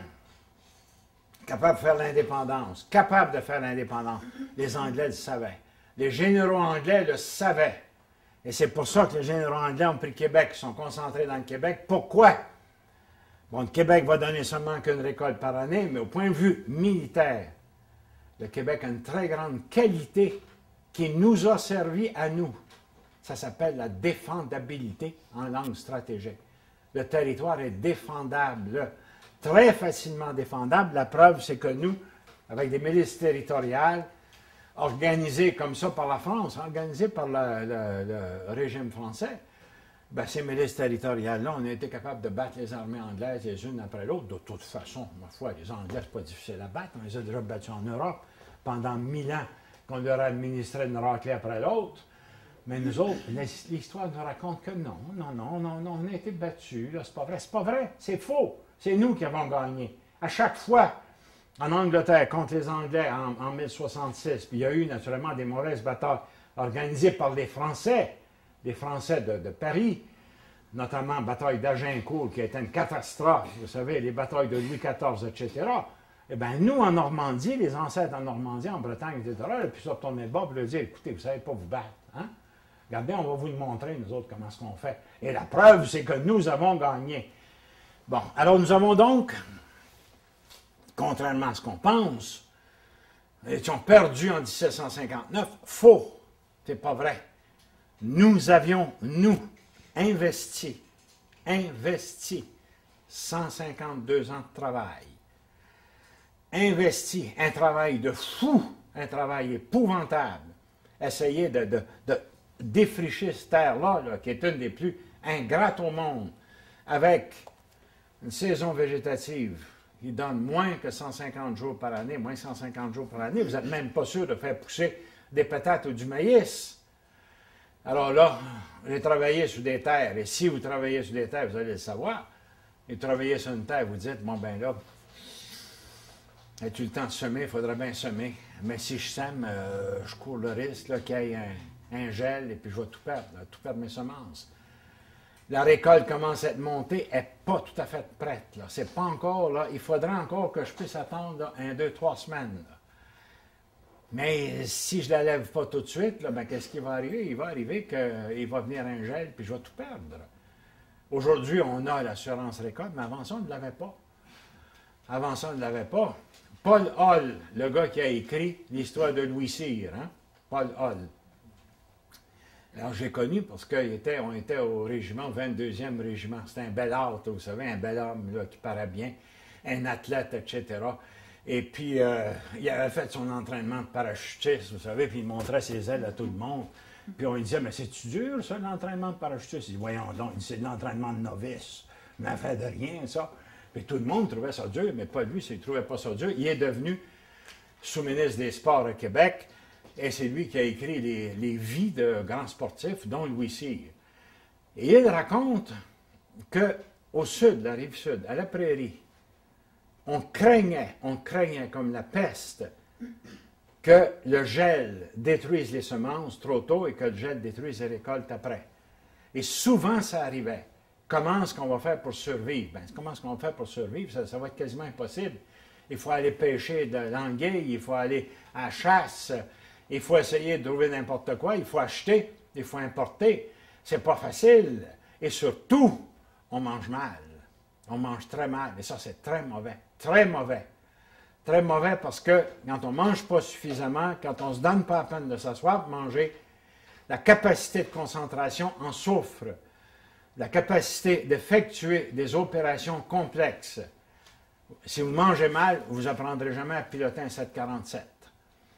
capables de faire l'indépendance, capables de faire l'indépendance. Les Anglais le savaient. Les généraux anglais le savaient. Et c'est pour ça que les généraux anglais ont pris Québec, ils sont concentrés dans le Québec. Pourquoi? Bon, le Québec va donner seulement qu'une récolte par année, mais au point de vue militaire, le Québec a une très grande qualité qui nous a servi à nous. Ça s'appelle la défendabilité en langue stratégique. Le territoire est défendable, très facilement défendable. La preuve, c'est que nous, avec des milices territoriales, organisées comme ça par la France, organisées par le, le, le régime français, ben, ces milices territoriales-là, on a été capable de battre les armées anglaises les unes après l'autre. De toute façon, ma foi, les Anglais, c'est pas difficile à battre. On les a déjà battus en Europe pendant mille ans, qu'on leur a administré une raclée après l'autre. Mais nous autres, l'histoire nous raconte que non, non, non, non, non, on a été battus, là, c'est pas vrai, c'est pas vrai, c'est faux. C'est nous qui avons gagné. À chaque fois, en Angleterre, contre les Anglais en, en mille soixante-six, puis il y a eu naturellement des mauvaises batailles organisées par les Français, les Français de, de Paris, notamment la bataille d'Agincourt, qui a été une catastrophe, vous savez, les batailles de Louis quatorze, et cetera. Eh bien, nous, en Normandie, les ancêtres en Normandie, en Bretagne, et cetera, et puis ça retourner le bas pour leur dire, écoutez, vous ne savez pas vous battre, hein? Regardez, on va vous le montrer, nous autres, comment est-ce qu'on fait. Et la preuve, c'est que nous avons gagné. Bon, alors nous avons donc, contrairement à ce qu'on pense, nous étions perdus en dix-sept cent cinquante-neuf. Faux, c'est pas vrai. Nous avions, nous, investi, investi cent cinquante-deux ans de travail. Investi un travail de fou, un travail épouvantable. Essayer de, de, de défricher cette terre-là, là, qui est une des plus ingrates au monde, avec une saison végétative qui donne moins que cent cinquante jours par année, moins cent cinquante jours par année. Vous n'êtes même pas sûr de faire pousser des patates ou du maïs. Alors là, j'ai travaillé sur des terres, et si vous travaillez sur des terres, vous allez le savoir. Et travailler sur une terre, vous dites, bon ben là, as-tu le temps de semer? Il faudrait bien semer. Mais si je sème, euh, je cours le risque qu'il y ait un, un gel et puis je vais tout perdre, là, tout perdre mes semences. La récolte commence à être montée, elle n'est pas tout à fait prête. Là. C'est pas encore, là, il faudra encore que je puisse attendre là, un, deux, trois semaines. Là. Mais si je ne la lève pas tout de suite, ben, qu'est-ce qui va arriver? Il va arriver qu'il va venir un gel puis je vais tout perdre. Aujourd'hui, on a l'assurance récolte, mais avant ça, on ne l'avait pas. Avant ça, on ne l'avait pas. Paul Hall, le gars qui a écrit l'histoire de Louis Cyr, hein? Paul Hall. Alors, j'ai connu parce qu'on était, on était au régiment, au vingt-deuxième régiment. C'était un bel art, vous savez, un bel homme là, qui paraît bien, un athlète, et cetera. Et puis, euh, il avait fait son entraînement de parachutiste, vous savez, puis il montrait ses ailes à tout le monde. Puis on lui disait, mais c'est-tu dur, ça, l'entraînement de parachutiste? Il dit, voyons donc, c'est de l'entraînement de novice. Il n'a fait de rien, ça. Puis tout le monde trouvait ça dur, mais pas lui, il ne trouvait pas ça dur. Il est devenu sous-ministre des Sports à Québec, et c'est lui qui a écrit les, les vies de grands sportifs, dont Louis Cyr. Et il raconte qu'au sud, la rive sud, à la prairie, on craignait, on craignait comme la peste que le gel détruise les semences trop tôt et que le gel détruise les récoltes après. Et souvent, ça arrivait. Comment est-ce qu'on va faire pour survivre? Ben, comment est-ce qu'on va faire pour survivre? Ça, ça va être quasiment impossible. Il faut aller pêcher de l'anguille, il faut aller à la chasse, il faut essayer de trouver n'importe quoi, il faut acheter, il faut importer. C'est pas facile. Et surtout, on mange mal. On mange très mal. Et ça, c'est très mauvais. Très mauvais. Très mauvais parce que quand on ne mange pas suffisamment, quand on ne se donne pas la peine de s'asseoir pour manger, la capacité de concentration en souffre. La capacité d'effectuer des opérations complexes. Si vous mangez mal, vous n'apprendrez jamais à piloter un sept quarante-sept.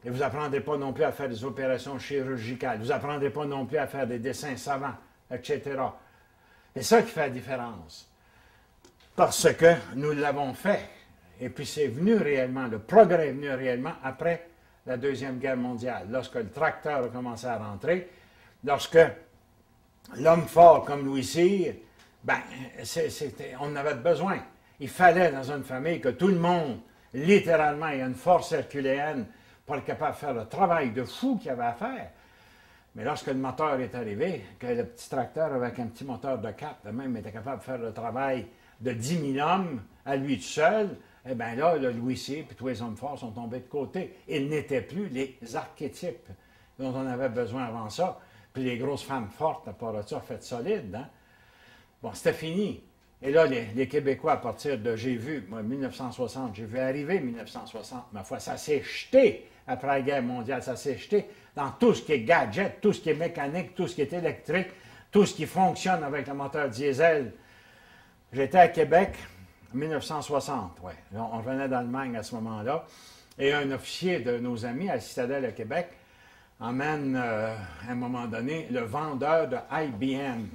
Et vous n'apprendrez pas non plus à faire des opérations chirurgicales. Vous n'apprendrez pas non plus à faire des dessins savants, et cetera. C'est ça qui fait la différence. Parce que nous l'avons fait. Et puis c'est venu réellement, le progrès est venu réellement après la Deuxième Guerre mondiale, lorsque le tracteur a commencé à rentrer, lorsque l'homme fort comme Louis Cyr, ben, c'était, on en avait besoin. Il fallait dans une famille que tout le monde, littéralement, ait une force herculéenne pour être capable de faire le travail de fou qu'il y avait à faire. Mais lorsque le moteur est arrivé, que le petit tracteur avec un petit moteur de quatre, de même, était capable de faire le travail de dix mille hommes à lui tout seul, eh bien là, le Louis Cyr et tous les hommes forts sont tombés de côté. Ils n'étaient plus les archétypes dont on avait besoin avant ça. Puis les grosses femmes fortes, à part de ça, faites solide, hein? Bon, c'était fini. Et là, les, les Québécois, à partir de, j'ai vu, moi, mille neuf cent soixante, j'ai vu arriver mille neuf cent soixante, ma foi, ça s'est jeté après la guerre mondiale, ça s'est jeté dans tout ce qui est gadget, tout ce qui est mécanique, tout ce qui est électrique, tout ce qui fonctionne avec le moteur diesel. J'étais à Québec en mille neuf cent soixante, ouais. On revenait d'Allemagne à ce moment-là, et un officier de nos amis à la Citadelle à Québec emmène, euh, à un moment donné, le vendeur de I B M.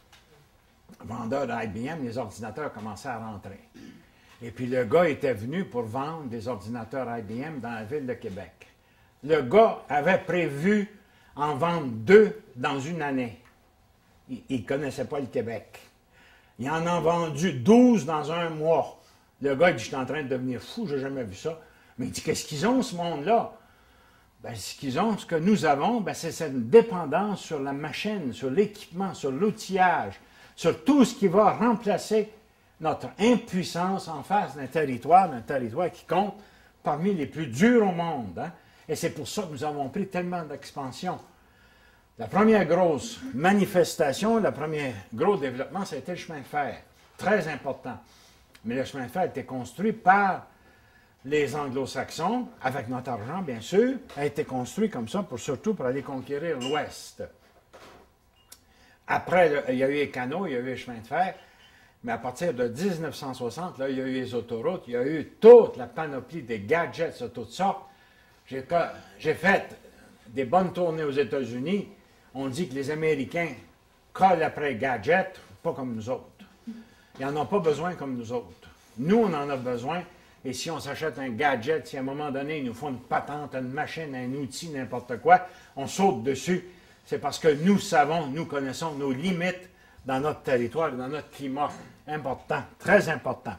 Le vendeur de I B M, les ordinateurs commençaient à rentrer. Et puis le gars était venu pour vendre des ordinateurs I B M dans la ville de Québec. Le gars avait prévu en vendre deux dans une année. Il ne connaissait pas le Québec. Il en a vendu douze dans un mois. Le gars, il dit, je suis en train de devenir fou, je n'ai jamais vu ça. Mais il dit, qu'est-ce qu'ils ont, ce monde-là? Ben, ce qu'ils ont, ce que nous avons, ben, c'est cette dépendance sur la machine, sur l'équipement, sur l'outillage, sur tout ce qui va remplacer notre impuissance en face d'un territoire, d'un territoire qui compte parmi les plus durs au monde. Hein? Et c'est pour ça que nous avons pris tellement d'expansion. La première grosse manifestation, le premier gros développement, ça a été le chemin de fer. Très important. Mais le chemin de fer a été construit par les Anglo-Saxons, avec notre argent, bien sûr, a été construit comme ça, pour, surtout pour aller conquérir l'Ouest. Après, le, il y a eu les canaux, il y a eu les chemins de fer, mais à partir de mille neuf cent soixante, là, il y a eu les autoroutes, il y a eu toute la panoplie des gadgets de toutes sortes. J'ai, j'ai fait des bonnes tournées aux États-Unis. On dit que les Américains collent après gadgets, pas comme nous autres. Ils n'en ont pas besoin comme nous autres. Nous, on en a besoin. Et si on s'achète un gadget, si à un moment donné, ils nous font une patente, une machine, un outil, n'importe quoi, on saute dessus. C'est parce que nous savons, nous connaissons nos limites dans notre territoire, dans notre climat. Important, très important.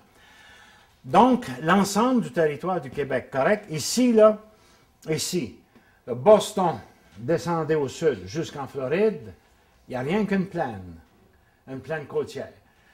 Donc, l'ensemble du territoire du Québec, correct? Ici, là, ici, le Boston descendait au sud jusqu'en Floride, il n'y a rien qu'une plaine, une plaine côtière.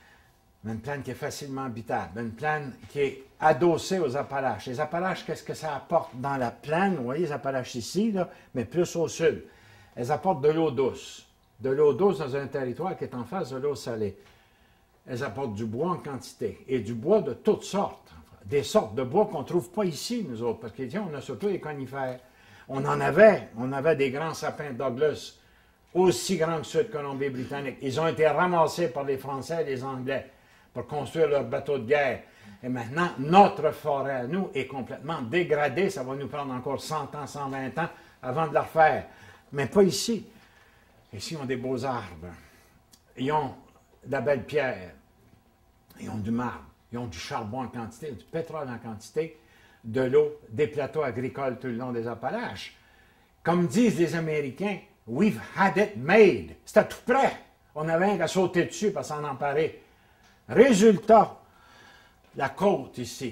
Une plaine qui est facilement habitable, une plaine qui est adossée aux Appalaches. Les Appalaches, qu'est-ce que ça apporte dans la plaine? Vous voyez les Appalaches ici, là, mais plus au sud. Elles apportent de l'eau douce. De l'eau douce dans un territoire qui est en face de l'eau salée. Elles apportent du bois en quantité, et du bois de toutes sortes. Des sortes de bois qu'on ne trouve pas ici, nous autres, parce qu'on a surtout les conifères. On en avait, on avait des grands sapins Douglas, aussi grands que ceux de Colombie-Britannique. Ils ont été ramassés par les Français et les Anglais pour construire leurs bateaux de guerre. Et maintenant, notre forêt à nous est complètement dégradée. Ça va nous prendre encore cent ans, cent vingt ans avant de la refaire. Mais pas ici. Ici, ils ont des beaux arbres. Ils ont de la belle pierre. Ils ont du marbre. Ils ont du charbon en quantité, du pétrole en quantité, de l'eau, des plateaux agricoles tout le long des Appalaches. Comme disent les Américains, « We've had it made ». C'était tout prêt. On avait qu'à sauter dessus pour s'en emparer. Résultat, la côte ici,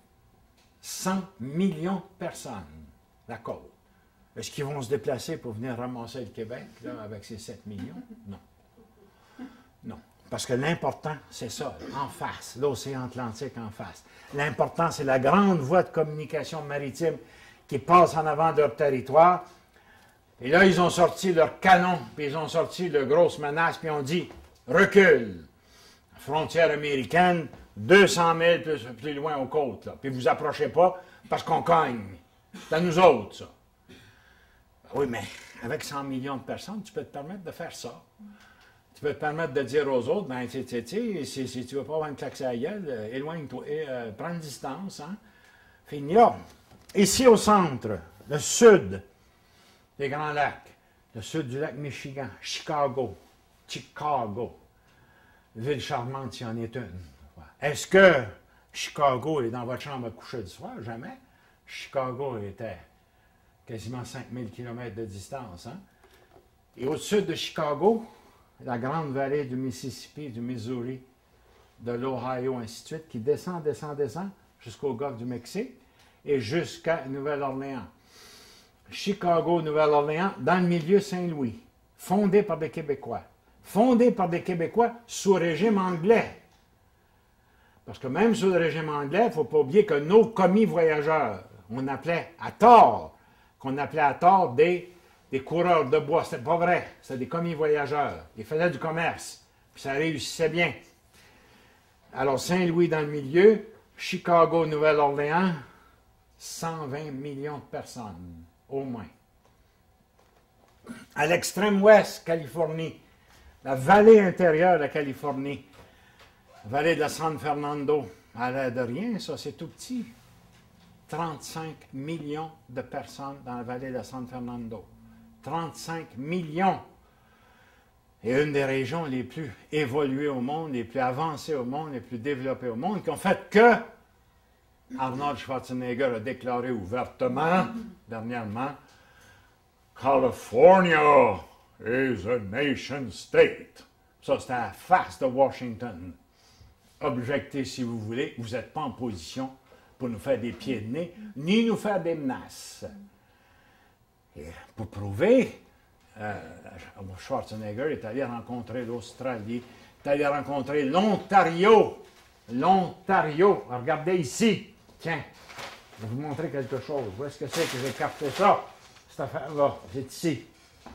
cent millions de personnes, la côte. Est-ce qu'ils vont se déplacer pour venir ramasser le Québec là, avec ces sept millions? Non. Non. Parce que l'important, c'est ça, en face, l'océan Atlantique en face. L'important, c'est la grande voie de communication maritime qui passe en avant de leur territoire. Et là, ils ont sorti leur canon, puis ils ont sorti leur grosse menace, puis ils ont dit « Recule ». Frontière américaine, deux cent mille plus, plus loin aux côtes. Là. Puis vous approchez pas parce qu'on cogne. C'est à nous autres, ça. Oui, mais avec cent millions de personnes, tu peux te permettre de faire ça. Tu peux te permettre de dire aux autres, ben, tu sais, si, si tu ne veux pas avoir une claque à la gueule, euh, éloigne-toi, et, euh, prends une distance, hein. Fini là. Ici au centre, le sud des Grands Lacs, le sud du lac Michigan, Chicago, Chicago. Ville charmante, s'il y en est une. Est-ce que Chicago est dans votre chambre à coucher du soir? Jamais. Chicago était quasiment cinq mille kilomètres de distance. Hein? Et au sud de Chicago, la grande vallée du Mississippi, du Missouri, de l'Ohio, ainsi de suite, qui descend, descend, descend jusqu'au golfe du Mexique et jusqu'à Nouvelle-Orléans. Chicago, Nouvelle-Orléans, dans le milieu Saint-Louis, fondé par des Québécois. Fondé par des Québécois sous régime anglais. Parce que même sous le régime anglais, il ne faut pas oublier que nos commis voyageurs, on appelait à tort, qu'on appelait à tort des, des coureurs de bois. C'était pas vrai, c'était des commis voyageurs. Ils faisaient du commerce, puis ça réussissait bien. Alors Saint-Louis dans le milieu, Chicago, Nouvelle-Orléans, cent vingt millions de personnes, au moins. À l'extrême ouest, Californie, la vallée intérieure de la Californie, vallée de San Fernando, à l'air de rien, ça, c'est tout petit. trente-cinq millions de personnes dans la vallée de San Fernando. trente-cinq millions. Et une des régions les plus évoluées au monde, les plus avancées au monde, les plus développées au monde, qui ont fait que Arnold Schwarzenegger a déclaré ouvertement, dernièrement, California is a nation state. Ça, c'était à la face de Washington. Objectez si vous voulez, vous n'êtes pas en position pour nous faire des pieds de nez, ni nous faire des menaces. Et pour prouver, euh, Schwarzenegger est allé rencontrer l'Australie, est allé rencontrer l'Ontario. L'Ontario. Regardez ici. Tiens, je vais vous montrer quelque chose. Où est-ce que c'est que j'ai capté ça? Cette affaire-là, c'est ici.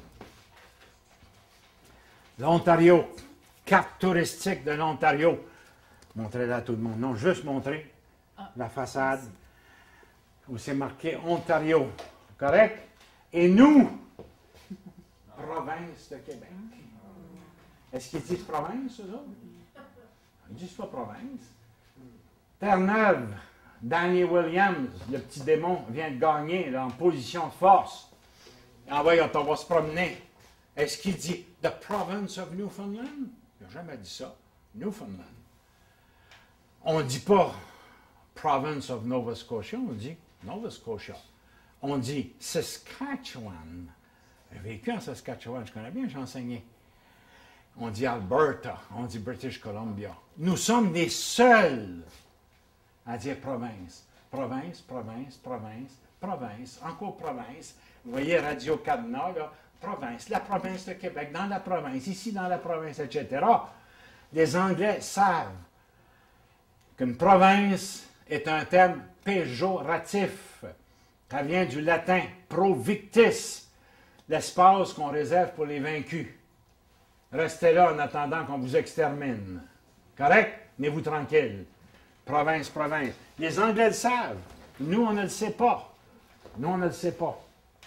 L'Ontario. Carte touristique de l'Ontario. Montrez-la à tout le monde. Non, juste montrer la façade où c'est marqué Ontario. Correct? Et nous, province de Québec. Est-ce qu'ils disent province, eux autres? Ils disent pas province. Terre-Neuve, Danny Williams, le petit démon, vient de gagner là, en position de force. Et en voyant, on va se promener. Est-ce qu'il dit The province of Newfoundland? Il n'a jamais dit ça. Newfoundland. On ne dit pas province of Nova Scotia, on dit Nova Scotia. On dit Saskatchewan. J'ai vécu en Saskatchewan, je connais bien, j'ai enseigné. On dit Alberta, on dit British Columbia. Nous sommes les seuls à dire province. Province, province, province, province, encore province. Vous voyez Radio-Canada, là, province, la province de Québec, dans la province, ici dans la province, et cetera. Les Anglais savent qu'une province est un terme péjoratif. Ça vient du latin pro victis, l'espace qu'on réserve pour les vaincus. Restez là en attendant qu'on vous extermine. Correct? Tenez-vous tranquille. Province, province. Les Anglais le savent. Nous, on ne le sait pas. Nous, on ne le sait pas.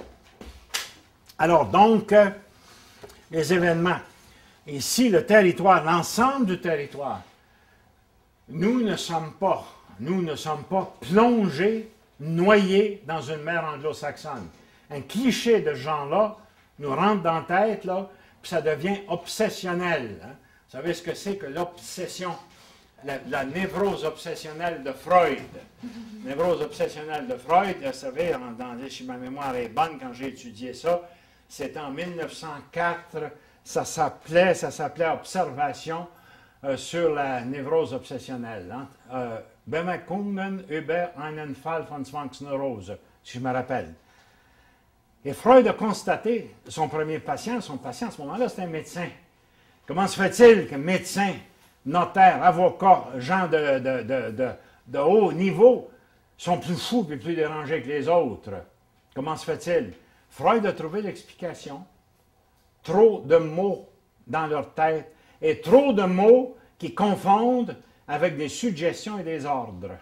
Alors, donc, euh, les événements. Ici, le territoire, l'ensemble du territoire. Nous ne sommes pas, nous ne sommes pas plongés, noyés dans une mer anglo-saxonne. Un cliché de ce genre-là nous rentre dans la tête, là, puis ça devient obsessionnel. Hein. Vous savez ce que c'est que l'obsession, la, la névrose obsessionnelle de Freud. Névrose obsessionnelle de Freud, vous savez, en, dans, si ma mémoire est bonne, quand j'ai étudié ça, c'était en mille neuf cent quatre, ça s'appelait, ça s'appelait Observation euh, sur la névrose obsessionnelle. Hein. Euh, Bemerkungen über einen Fall von Zwangsneurose, si je me rappelle. Et Freud a constaté, son premier patient, son patient à ce moment-là, c'était un médecin. Comment se fait-il que médecins, notaires, avocats, gens de, de, de, de, de haut niveau sont plus fous et plus dérangés que les autres? Comment se fait-il? Freud a trouvé l'explication. Trop de mots dans leur tête et trop de mots qui confondent avec des suggestions et des ordres.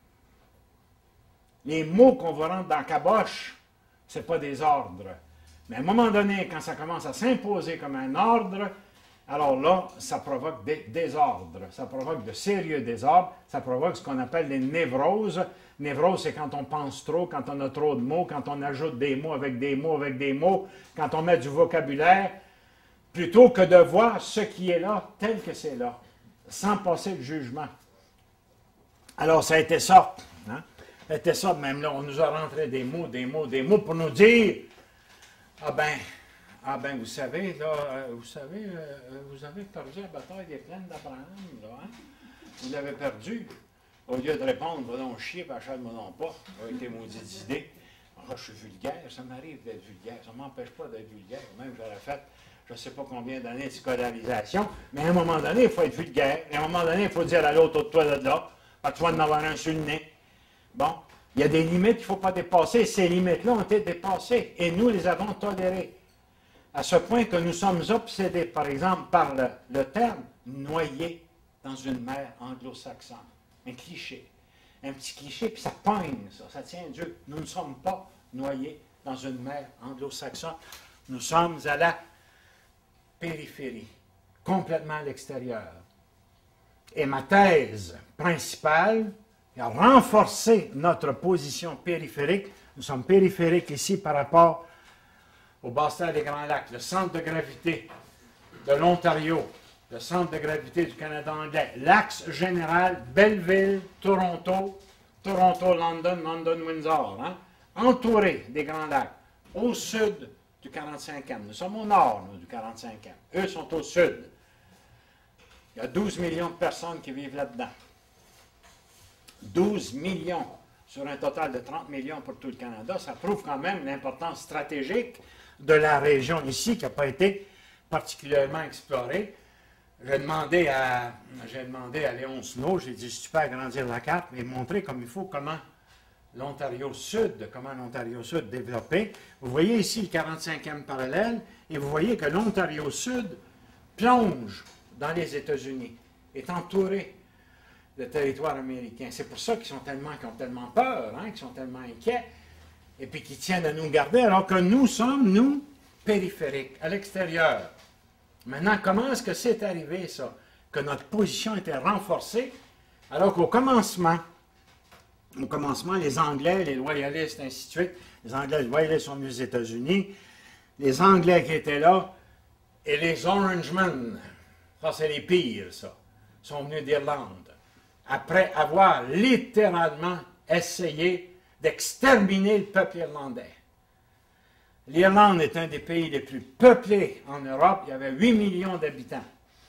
Les mots qu'on va rentrer dans la caboche, ce n'est pas des ordres. Mais à un moment donné, quand ça commence à s'imposer comme un ordre, Alors là, ça provoque des désordres, ça provoque de sérieux désordres, ça provoque ce qu'on appelle les névroses. Névrose, c'est quand on pense trop, quand on a trop de mots, quand on ajoute des mots avec des mots avec des mots, quand on met du vocabulaire, plutôt que de voir ce qui est là tel que c'est là, sans passer de jugement. Alors, ça a été ça. Hein? Ça a été ça, même là, on nous a rentré des mots, des mots, des mots pour nous dire « Ah ben, ah ben, vous savez, là, euh, vous savez, euh, vous avez perdu la bataille des plaines d'Abraham, là, hein? Vous l'avez perdu. » Au lieu de répondre, va donc chier, puis achète-moi non pas, avec tes maudites idées. Ah, je suis vulgaire, ça m'arrive d'être vulgaire, ça ne m'empêche pas d'être vulgaire. Même j'aurais fait, je ne sais pas combien d'années de scolarisation, mais à un moment donné, il faut être vulgaire. À un moment donné, il faut dire à l'autre, toi de là, pas toi d'en avoir un sur le nez. Bon, il y a des limites qu'il ne faut pas dépasser. Ces limites-là ont été dépassées, et nous les avons tolérées. À ce point que nous sommes obsédés, par exemple, par le, le terme « noyé dans une mer anglo-saxonne ». Un cliché. Un petit cliché, puis ça pogne, ça. Ça tient Dieu. Nous ne sommes pas noyés dans une mer anglo-saxonne. Nous sommes à la périphérie, complètement à l'extérieur. Et ma thèse principale est à renforcer notre position périphérique. Nous sommes périphériques ici par rapport au bassin des Grands Lacs, le centre de gravité de l'Ontario, le centre de gravité du Canada anglais, l'axe général Belleville, Toronto, Toronto, London, London, Windsor, hein? Entouré des Grands Lacs, au sud du quarante-cinquième. Nous sommes au nord, nous, du quarante-cinquième. Eux sont au sud. Il y a douze millions de personnes qui vivent là-dedans. douze millions sur un total de trente millions pour tout le Canada. Ça prouve quand même l'importance stratégique de la région ici qui n'a pas été particulièrement explorée. J'ai demandé à, j'ai demandé à Léon Snow, j'ai dit, si tu peux agrandir la carte et montrer comme il faut comment l'Ontario Sud, comment l'Ontario Sud développé. Vous voyez ici le quarante-cinquième parallèle et vous voyez que l'Ontario Sud plonge dans les États-Unis, est entouré de territoire américain. C'est pour ça qu'ils sont tellement, qu'ils ont tellement peur, hein, qu'ils sont tellement inquiets, et puis qu'ils tiennent à nous garder, alors que nous sommes, nous, périphériques, à l'extérieur. Maintenant, comment est-ce que c'est arrivé, ça? Que notre position était renforcée, alors qu'au commencement, au commencement, les Anglais, les loyalistes, ainsi de suite, les Anglais, les loyalistes sont venus aux États-Unis, les Anglais qui étaient là, et les Orangemen, ça c'est les pires, ça, sont venus d'Irlande, après avoir littéralement essayé d'exterminer le peuple irlandais. L'Irlande est un des pays les plus peuplés en Europe. Il y avait huit millions d'habitants.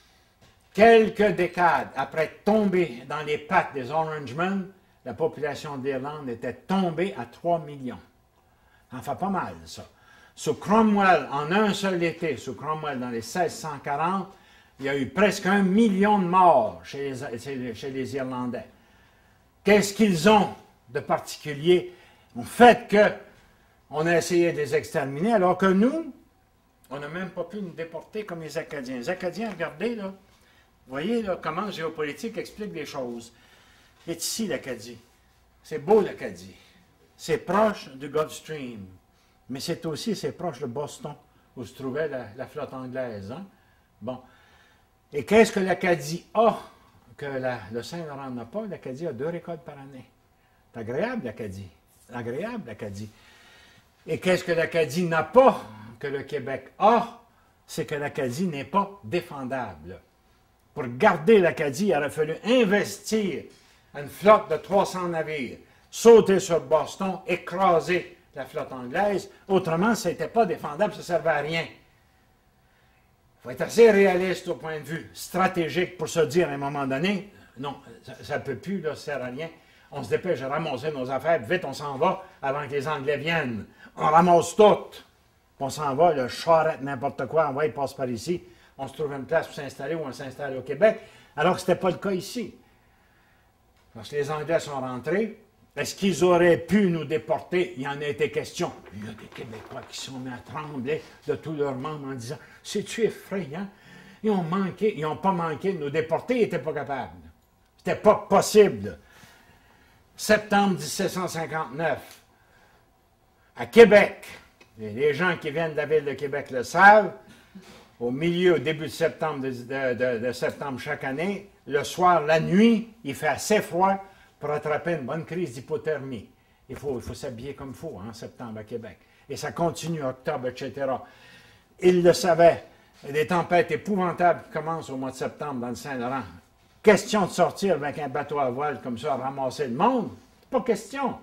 Quelques décades après tomber dans les pattes des Orangemen, la population d'Irlande était tombée à trois millions. Ça en fait pas mal, ça. Sous Cromwell, en un seul été, sous Cromwell, dans les seize cent quarante, il y a eu presque un million de morts chez les, chez les Irlandais. Qu'est-ce qu'ils ont de particulier au fait que on a essayé de les exterminer, alors que nous, on n'a même pas pu nous déporter comme les Acadiens. Les Acadiens, regardez, là, vous voyez là, comment la géopolitique explique des choses. C'est ici l'Acadie. C'est beau l'Acadie. C'est proche du Gulf Stream. Mais c'est aussi, c'est proche de Boston, où se trouvait la, la flotte anglaise. Hein? Bon. Et qu'est-ce que l'Acadie a que la, le Saint-Laurent n'a pas? L'Acadie a deux récoltes par année. C'est agréable, l'Acadie. C'est agréable, l'Acadie. Et qu'est-ce que l'Acadie n'a pas, que le Québec a? C'est que l'Acadie n'est pas défendable. Pour garder l'Acadie, il aurait fallu investir une flotte de trois cents navires, sauter sur Boston, écraser la flotte anglaise. Autrement, ce n'était pas défendable, ça ne servait à rien. Il faut être assez réaliste au point de vue stratégique pour se dire à un moment donné, non, ça ne peut plus, là, ça ne sert à rien. On se dépêche de ramasser nos affaires, vite, on s'en va avant que les Anglais viennent. On ramasse tout. On s'en va, le charrette, n'importe quoi, on va, il passe par ici. On se trouve une place pour s'installer ou on s'installe au Québec, alors que ce n'était pas le cas ici. Parce que les Anglais sont rentrés, est-ce qu'ils auraient pu nous déporter? Il y en a été question. Il y a des Québécois qui sont mis à trembler de tous leurs membres en disant « C'est-tu effrayant? » Ils ont manqué, ils n'ont pas manqué de nous déporter, ils n'étaient pas capables. C'était pas possible. Septembre mille sept cent cinquante-neuf, à Québec, les gens qui viennent de la ville de Québec le savent, au milieu, au début de septembre, de, de- de- de septembre chaque année, le soir, la nuit, il fait assez froid pour attraper une bonne crise d'hypothermie. Il faut, il faut s'habiller comme il faut en septembre à Québec. Et ça continue, octobre, et cetera. Il le savait. Il y a des tempêtes épouvantables qui commencent au mois de septembre dans le Saint-Laurent. Question de sortir avec un bateau à voile comme ça, à ramasser le monde? Pas question.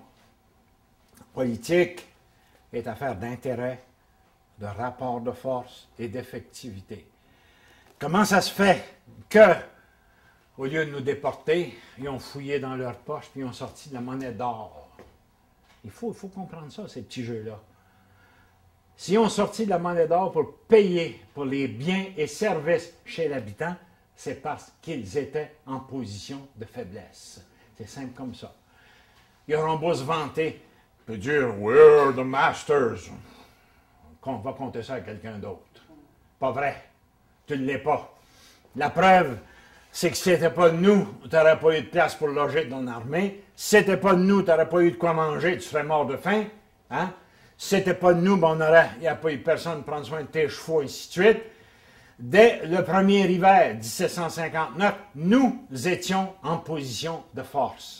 Politique est affaire d'intérêt, de rapport de force et d'effectivité. Comment ça se fait que, au lieu de nous déporter, ils ont fouillé dans leurs poches et ils ont sorti de la monnaie d'or? Il faut, il faut comprendre ça, ces petits jeux-là. S'ils ont sorti de la monnaie d'or pour payer pour les biens et services chez l'habitant, c'est parce qu'ils étaient en position de faiblesse. C'est simple comme ça. Ils auront beau se vanter, puis dire « We're the masters », qu'on va compter ça à quelqu'un d'autre. Pas vrai. Tu ne l'es pas. La preuve, c'est que si c'était pas de nous, tu n'aurais pas eu de place pour loger ton armée. Si c'était pas de nous, tu n'aurais pas eu de quoi manger, tu serais mort de faim. Hein? Si c'était pas de nous, ben on aurait, il n'y a pas eu personne pour prendre soin de tes chevaux, et ainsi de suite. Dès le premier hiver, dix-sept cent cinquante-neuf, nous étions en position de force.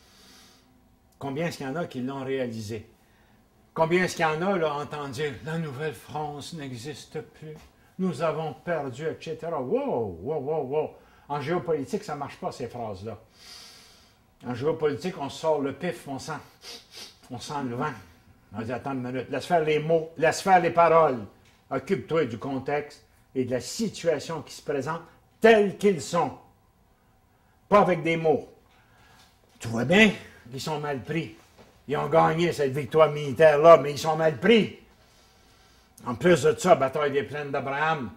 Combien est-ce qu'il y en a qui l'ont réalisé? Combien est-ce qu'il y en a là, entendu « La Nouvelle-France n'existe plus, nous avons perdu, et cetera » Wow, wow, wow, wow. En géopolitique, ça ne marche pas, ces phrases-là. En géopolitique, on sort le pif, on sent, on sent le vent. On dit, attends une minute, laisse faire les mots, laisse faire les paroles. Occupe-toi du contexte et de la situation qui se présente tels qu'ils sont. Pas avec des mots. Tu vois bien qu'ils sont mal pris. Ils ont gagné cette victoire militaire-là, mais ils sont mal pris. En plus de ça, bataille des plaines d'Abraham.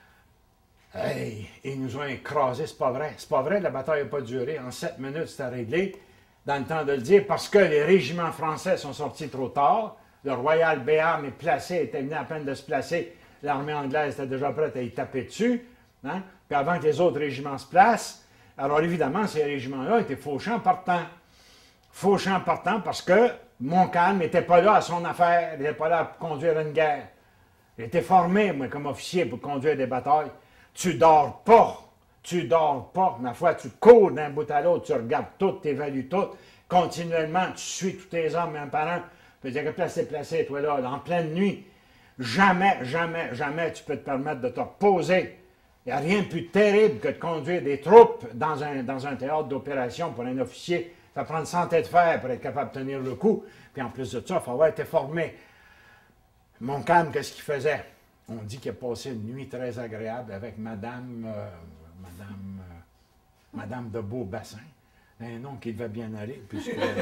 Hey, ils nous ont écrasés, c'est pas vrai. C'est pas vrai, la bataille n'a pas duré. En sept minutes, c'était réglé. Dans le temps de le dire, parce que les régiments français sont sortis trop tard. Le Royal Béarn est placé, était venu à peine de se placer. L'armée anglaise était déjà prête à y taper dessus. Hein? Puis avant que les autres régiments se placent, alors évidemment, ces régiments-là étaient fauchés en partant. Fauchés en partant parce que Montcalm n'était pas là à son affaire. Il n'était pas là pour conduire une guerre. Il était formé, moi, comme officier pour conduire des batailles. Tu dors pas. Tu dors pas. Ma foi, tu cours d'un bout à l'autre, tu regardes tout, tu évalues tout. Continuellement, tu suis tous tes hommes un par un. Tu peux dire que placé, placé, toi là, en pleine nuit. Jamais, jamais, jamais tu peux te permettre de te reposer. Il n'y a rien de plus terrible que de conduire des troupes dans un, dans un théâtre d'opération pour un officier. Ça prend une santé de fer pour être capable de tenir le coup. Puis en plus de ça, il faut avoir été formé. Montcalm, qu'est-ce qu'il faisait? On dit qu'il a passé une nuit très agréable avec Madame, euh, Madame, euh, Madame de Beaubassin. Un nom qui devait bien aller, puisque elle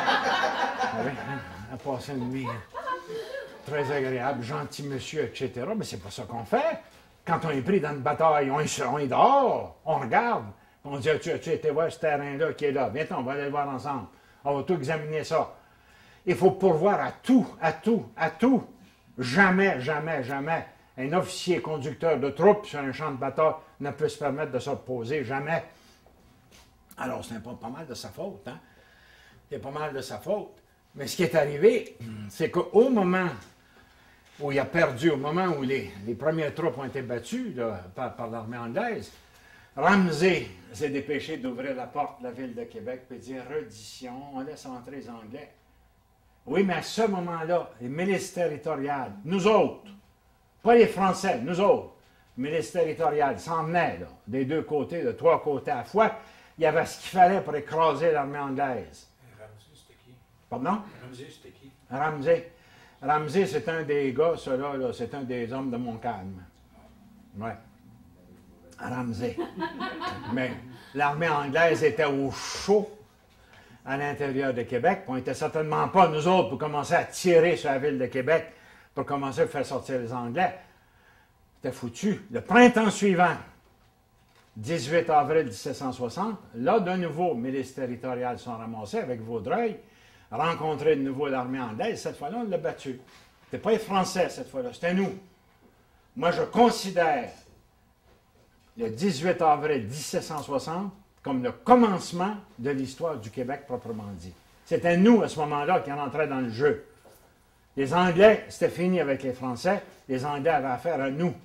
a passé une nuit très agréable, gentil monsieur, et cetera. Mais c'est pas ça qu'on fait. Quand on est pris dans une bataille, on est, on est dehors, on regarde. On dit, as-tu as été voir ce terrain-là qui est là? Viens, on va aller le voir ensemble. On va tout examiner ça. Il faut pourvoir à tout, à tout, à tout. Jamais, jamais, jamais, un officier conducteur de troupes sur un champ de bataille ne peut se permettre de se reposer, jamais. Alors, c'est pas, pas mal de sa faute, hein? C'est pas mal de sa faute. Mais ce qui est arrivé, c'est qu'au moment où il a perdu, au moment où les, les premières troupes ont été battues là, par, par l'armée anglaise, Ramsay s'est dépêché d'ouvrir la porte de la ville de Québec et dire « Reddition, on laisse entrer les Anglais ». Oui, mais à ce moment-là, les milices territoriales, nous autres, pas les Français, nous autres, milices territoriales, s'en venaient là, des deux côtés, de trois côtés à la fois. Il y avait ce qu'il fallait pour écraser l'armée anglaise. Ramsay, c'était qui? Pardon? Ramsay, c'était qui? Ramsay. Ramsay, c'est un des gars, ceux-là, là, c'est un des hommes de Montcalm. Oui. Ramsay. Mais l'armée anglaise était au chaud à l'intérieur de Québec. On n'était certainement pas, nous autres, pour commencer à tirer sur la ville de Québec, pour commencer à faire sortir les Anglais. C'était foutu. Le printemps suivant, dix-huit avril mille sept cent soixante, là, de nouveau, milices territoriales sont ramassées avec Vaudreuil, rencontré de nouveau l'armée anglaise. Cette fois-là, on l'a battu. C'était pas les Français, cette fois-là, c'était nous. Moi, je considère le dix-huit avril mille sept cent soixante comme le commencement de l'histoire du Québec proprement dit. C'était nous, à ce moment-là, qui rentraient dans le jeu. Les Anglais, c'était fini avec les Français. Les Anglais avaient affaire à nous.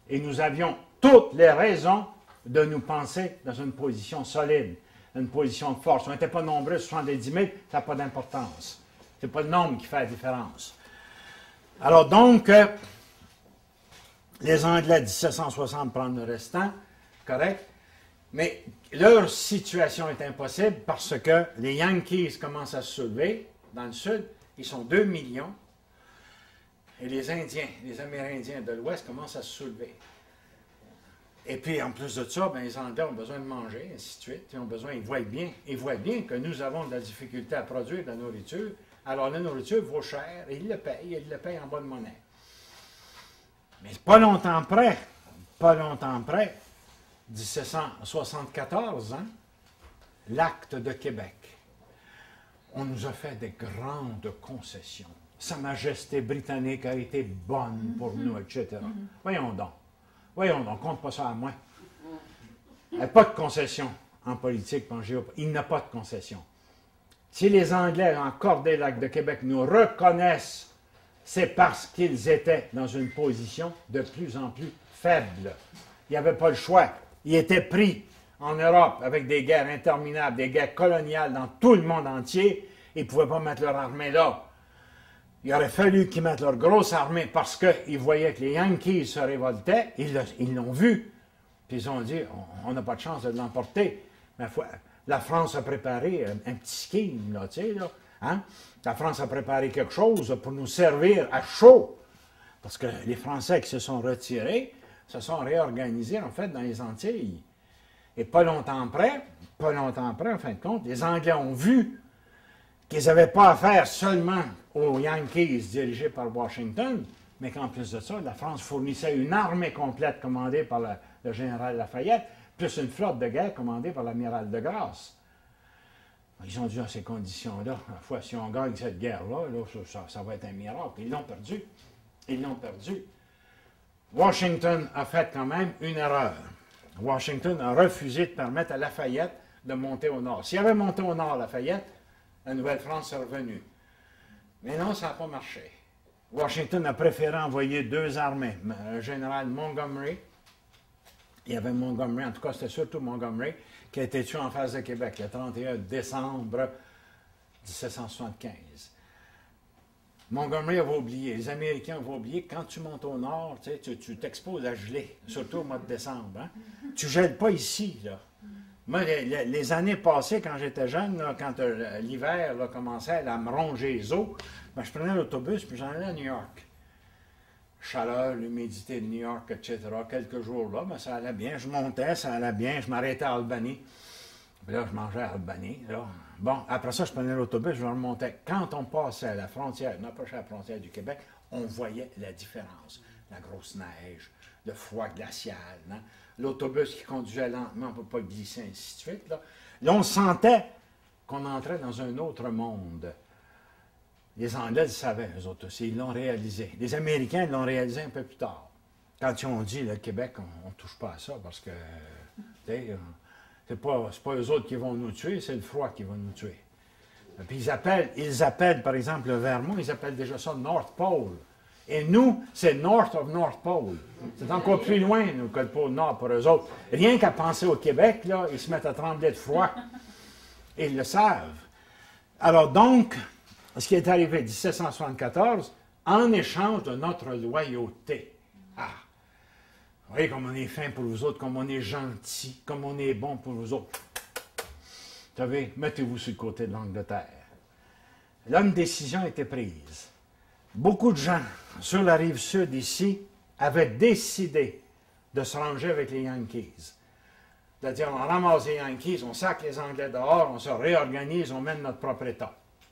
Et nous avions toutes les raisons de nous penser dans une position solide, une position de force. On n'était pas nombreux, soixante-dix mille, ça n'a pas d'importance. Ce n'est pas le nombre qui fait la différence. Alors donc, euh, les Anglais de dix-sept cent soixante prennent le restant, correct, mais leur situation est impossible parce que les Yankees commencent à se soulever dans le sud, ils sont deux millions, et les Indiens, les Amérindiens de l'Ouest commencent à se soulever. Et puis, en plus de ça, ben, les Anglais ont besoin de manger, ainsi de suite. Ils ont besoin, ils voient bien, ils voient bien que nous avons de la difficulté à produire de la nourriture. Alors, la nourriture vaut cher, et ils le payent, et ils le payent en bonne monnaie. Mais pas longtemps après, pas longtemps après, dix-sept cent soixante-quatorze, hein, l'acte de Québec. On nous a fait des grandes concessions. Sa Majesté britannique a été bonne pour nous, et cetera. Voyons donc. Voyons donc, compte pas ça à moi. Il n'y a pas de concession en politique, en géopolitique. Il n'y a pas de concession. Si les Anglais ont accordé l'acte de Québec, nous reconnaissent, c'est parce qu'ils étaient dans une position de plus en plus faible. Il n'y avait pas le choix. Ils étaient pris en Europe avec des guerres interminables, des guerres coloniales dans tout le monde entier. Ils ne pouvaient pas mettre leur armée là. Il aurait fallu qu'ils mettent leur grosse armée parce qu'ils voyaient que les Yankees se révoltaient. Ils l'ont vu. Puis ils ont dit, on n'a pas de chance de l'emporter. Mais la France a préparé un, un petit scheme, là, tu sais, là. Hein? La France a préparé quelque chose pour nous servir à chaud. Parce que les Français qui se sont retirés se sont réorganisés, en fait, dans les Antilles. Et pas longtemps après, pas longtemps après, en fin de compte, les Anglais ont vu qu'ils n'avaient pas affaire seulement aux Yankees dirigés par Washington, mais qu'en plus de ça, la France fournissait une armée complète commandée par le, le général Lafayette, plus une flotte de guerre commandée par l'amiral de Grasse. Ils ont dit à ces conditions-là, la fois, si on gagne cette guerre-là, là, ça, ça, ça va être un miracle. Ils l'ont perdu. Ils l'ont perdu. Washington a fait quand même une erreur. Washington a refusé de permettre à Lafayette de monter au nord. S'il avait monté au nord, Lafayette, la Nouvelle-France est revenue. Mais non, ça n'a pas marché. Washington a préféré envoyer deux armées. Le général Montgomery, il y avait Montgomery, en tout cas c'était surtout Montgomery, qui a été tué en face de Québec le trente et un décembre dix-sept cent soixante-quinze. Montgomery avait oublié, les Américains avaient oublié que quand tu montes au nord, tu sais, tu t'exposes à geler, surtout au mois de décembre. Hein? Tu ne gèles pas ici, là. Moi, les, les, les années passées, quand j'étais jeune, là, quand euh, l'hiver commençait à me ronger les os, ben, je prenais l'autobus puis j'en allais à New York. Chaleur, l'humidité de New York, et cetera. Quelques jours là, ben, ça allait bien. Je montais, ça allait bien. Je m'arrêtais à Albany. Puis là, je mangeais à Albany. Là. Bon, après ça, je prenais l'autobus, je remontais. Quand on passait à la frontière, on approchait la frontière du Québec, on voyait la différence. La grosse neige, le froid glacial, hein? L'autobus qui conduisait lentement, on ne peut pas glisser, ainsi de suite. Là, là on sentait qu'on entrait dans un autre monde. Les Anglais le savaient, eux autres aussi, ils l'ont réalisé. Les Américains l'ont réalisé un peu plus tard. Quand ils ont dit, le Québec, on ne touche pas à ça, parce que, tu sais, c'est pas, c'est pas eux autres qui vont nous tuer, c'est le froid qui va nous tuer. Puis ils appellent, ils appellent, par exemple, le Vermont, ils appellent déjà ça North Pole. Et nous, c'est North of North Pole. C'est encore plus loin, nous, que le pôle Nord pour eux autres. Rien qu'à penser au Québec, là, ils se mettent à trembler de froid. Et ils le savent. Alors donc, ce qui est arrivé en dix-sept cent soixante-quatorze, en échange de notre loyauté. Ah! Vous voyez comme on est fin pour vous autres, comme on est gentil, comme on est bon pour vous autres. Vous savez, mettez-vous sur le côté de l'Angleterre. Là, une décision a été prise. Beaucoup de gens sur la rive sud ici avaient décidé de se ranger avec les Yankees. C'est-à-dire, on ramasse les Yankees, on sac les Anglais dehors, on se réorganise, on mène notre propre État.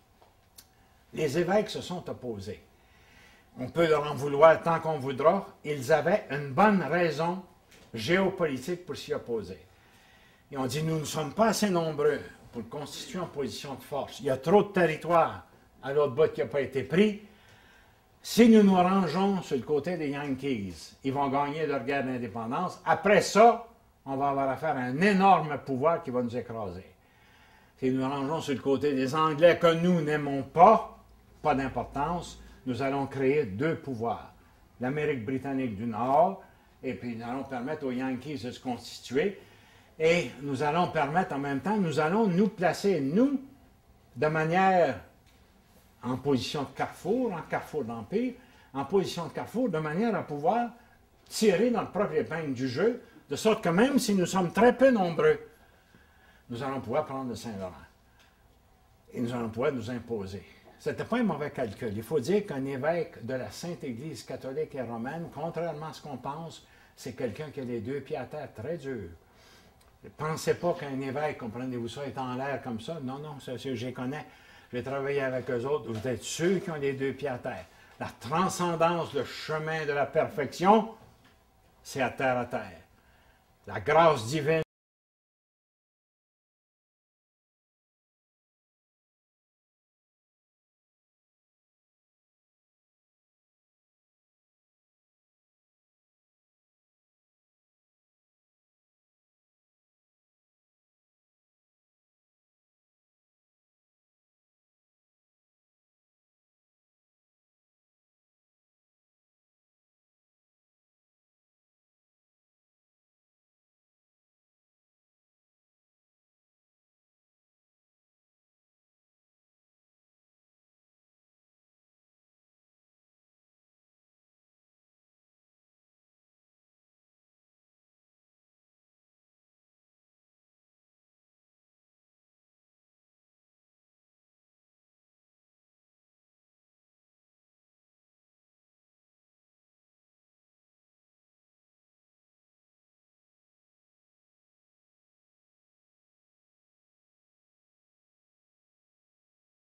Les évêques se sont opposés. On peut leur en vouloir tant qu'on voudra. Ils avaient une bonne raison géopolitique pour s'y opposer. Ils ont dit, nous ne sommes pas assez nombreux pour constituer une position de force. Il y a trop de territoire à l'autre bout qui n'a pas été pris. Si nous nous rangeons sur le côté des Yankees, ils vont gagner leur guerre d'indépendance. Après ça, on va avoir affaire à un énorme pouvoir qui va nous écraser. Si nous nous rangeons sur le côté des Anglais que nous n'aimons pas, pas d'importance, nous allons créer deux pouvoirs. L'Amérique britannique du Nord et puis nous allons permettre aux Yankees de se constituer, et nous allons permettre en même temps, nous allons nous placer, nous, de manière en position de carrefour, en carrefour d'empire, en position de carrefour, de manière à pouvoir tirer notre propre épingle du jeu, de sorte que même si nous sommes très peu nombreux, nous allons pouvoir prendre le Saint-Laurent. Et nous allons pouvoir nous imposer. Ce n'était pas un mauvais calcul. Il faut dire qu'un évêque de la Sainte Église catholique et romaine, contrairement à ce qu'on pense, c'est quelqu'un qui a les deux pieds à terre très durs. Ne pensez pas qu'un évêque, comprenez-vous ça, est en l'air comme ça. Non, non, ça, je les connais. J'ai travaillé avec eux autres. Vous êtes ceux qui ont les deux pieds à terre. La transcendance, le chemin de la perfection, c'est à terre à terre. La grâce divine